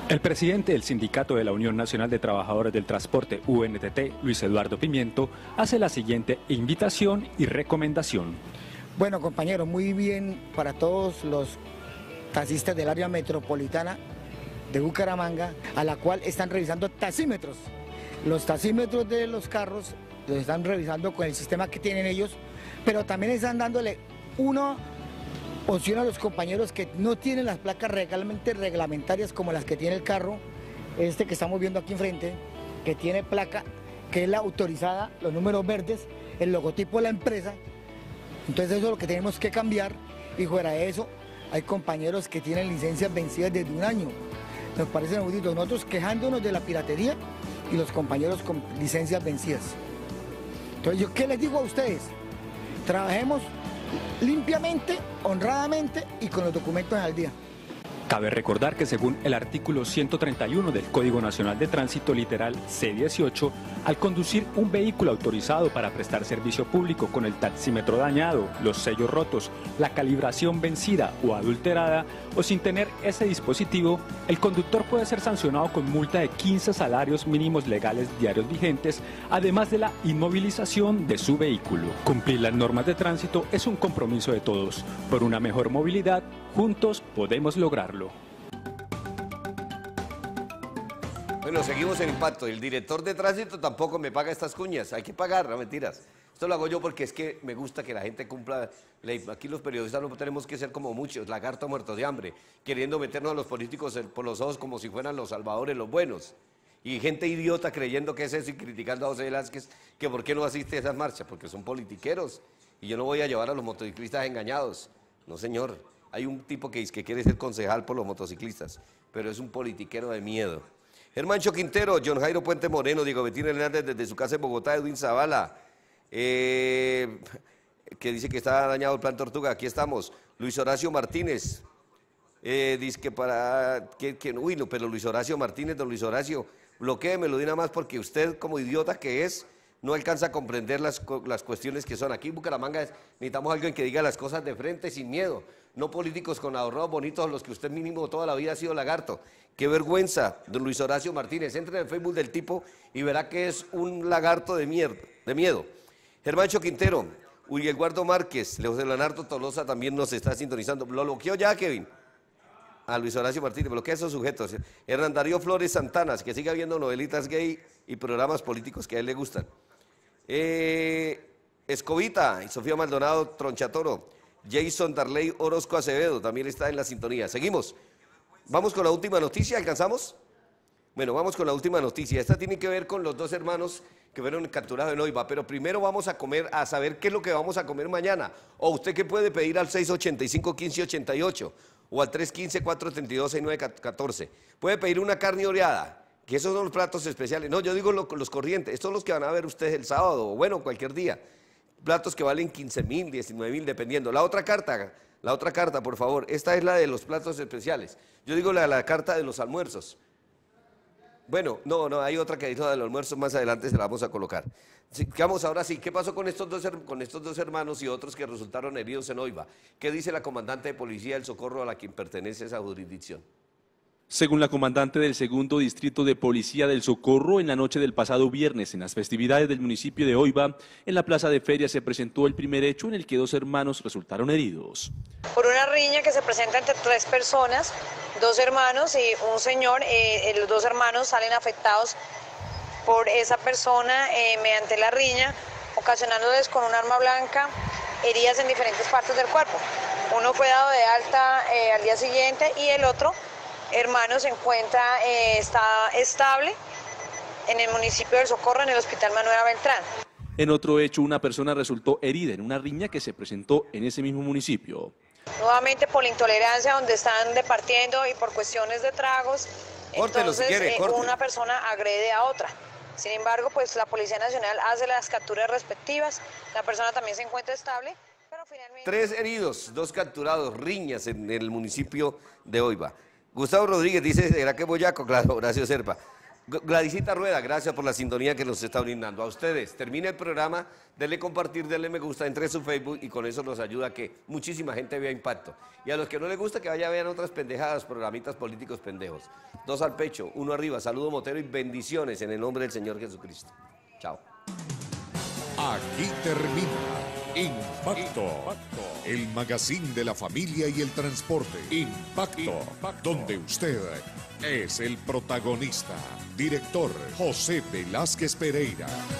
El presidente del Sindicato de la Unión Nacional de Trabajadores del Transporte, UNTT, Luis Eduardo Pimiento, hace la siguiente invitación y recomendación. Bueno, compañeros, muy bien para todos los taxistas del área metropolitana de Bucaramanga, a la cual están revisando taxímetros. Los taxímetros de los carros los están revisando con el sistema que tienen ellos, pero también están dándole una opción a los compañeros que no tienen las placas realmente reglamentarias como las que tiene el carro, este que estamos viendo aquí enfrente, que tiene placa, que es la autorizada, los números verdes, el logotipo de la empresa. Entonces eso es lo que tenemos que cambiar, y fuera de eso hay compañeros que tienen licencias vencidas desde 1 año. Nos parece inaudito, nosotros quejándonos de la piratería y los compañeros con licencias vencidas. Entonces yo, ¿qué les digo a ustedes? Trabajemos limpiamente, honradamente y con los documentos al día. Cabe recordar que según el artículo 131 del Código Nacional de Tránsito literal C18, al conducir un vehículo autorizado para prestar servicio público con el taxímetro dañado, los sellos rotos, la calibración vencida o adulterada, o sin tener ese dispositivo, el conductor puede ser sancionado con multa de 15 salarios mínimos legales diarios vigentes, además de la inmovilización de su vehículo. Cumplir las normas de tránsito es un compromiso de todos. Por una mejor movilidad, juntos podemos lograrlo. Bueno, seguimos en Impacto. El director de tránsito tampoco me paga estas cuñas. Hay que pagar, no mentiras. Esto lo hago yo porque es que me gusta que la gente cumpla ley. Aquí los periodistas no tenemos que ser como muchos, lagartos muertos de hambre, queriendo meternos a los políticos por los ojos como si fueran los salvadores, los buenos. Y gente idiota creyendo que es eso y criticando a José Velázquez, que por qué no asiste a esas marchas, porque son politiqueros. Y yo no voy a llevar a los motociclistas engañados. No, señor. Hay un tipo que dice que quiere ser concejal por los motociclistas, pero es un politiquero de miedo. Germancho Quintero, John Jairo Puente Moreno, Diego Betín Hernández desde su casa en Bogotá, Edwin Zavala, que dice que está dañado el plan Tortuga, aquí estamos. Luis Horacio Martínez, dice que uy, no, pero Luis Horacio Martínez, don Luis Horacio, bloquéemelo de una más porque usted, como idiota que es, no alcanza a comprender las cuestiones que son. Aquí en Bucaramanga necesitamos a alguien que diga las cosas de frente sin miedo, no políticos con ahorrados bonitos los que usted mínimo toda la vida ha sido lagarto. Qué vergüenza, don Luis Horacio Martínez. Entre en el Facebook del tipo y verá que es un lagarto de miedo. Germancho Quintero, Uriel Guardo Márquez, José Leonardo Tolosa también nos está sintonizando. ¿Lo bloqueó ya, Kevin? A Luis Horacio Martínez, bloquea esos sujetos. Hernán Darío Flores Santanas, que siga viendo novelitas gay y programas políticos que a él le gustan. Escobita y Sofía Maldonado Tronchatoro. Jason Darley Orozco Acevedo también está en la sintonía. Seguimos. Vamos con la última noticia, ¿alcanzamos? Bueno, vamos con la última noticia. Esta tiene que ver con los 2 hermanos que fueron capturados en Oiva, pero primero vamos a saber qué es lo que vamos a comer mañana. O usted que puede pedir al 685-1588 o al 315-432-6914. Puede pedir una carne oreada, que esos son los platos especiales. No, yo digo los corrientes, estos son los que van a ver ustedes el sábado, o bueno, cualquier día. Platos que valen 15.000, 19.000, dependiendo. La otra carta, por favor. Esta es la de los platos especiales. Yo digo la carta de los almuerzos. Bueno, no, hay otra que dice la de los almuerzos, más adelante se la vamos a colocar. Vamos ahora sí, ¿qué pasó con estos dos hermanos y otros que resultaron heridos en Oiva? ¿Qué dice la comandante de policía del Socorro a la quien pertenece esa jurisdicción? Según la comandante del segundo distrito de policía del Socorro, en la noche del pasado viernes, en las festividades del municipio de Oiva, en la plaza de feria se presentó el primer hecho en el que 2 hermanos resultaron heridos. Por una riña que se presenta entre 3 personas, 2 hermanos y un señor, los 2 hermanos salen afectados por esa persona mediante la riña, ocasionándoles con un arma blanca heridas en diferentes partes del cuerpo. Uno fue dado de alta al día siguiente y el otro hermano se encuentra, está estable en el municipio del Socorro, en el Hospital Manuel Beltrán. En otro hecho, una persona resultó herida en una riña que se presentó en ese mismo municipio. Nuevamente por la intolerancia donde están departiendo y por cuestiones de tragos, entonces una persona agrede a otra. Sin embargo, pues la Policía Nacional hace las capturas respectivas, la persona también se encuentra estable, pero finalmente... 3 heridos, 2 capturados, riñas en el municipio de Oiva. Gustavo Rodríguez dice, ¿será que boyaco? Claro, Horacio Serpa. Gladysita Rueda, gracias por la sintonía que nos está brindando. A ustedes, termina el programa, denle compartir, denle me gusta, entre a su Facebook y con eso nos ayuda a que muchísima gente vea Impacto. Y a los que no les gusta, que vaya a ver otras pendejadas, programitas políticos pendejos. 2 al pecho, 1 arriba, saludo Motero y bendiciones en el nombre del Señor Jesucristo. Chao. Aquí termina Impacto, el magazine de la familia y el transporte. Impacto, donde usted es el protagonista. Director José Velázquez Pereira.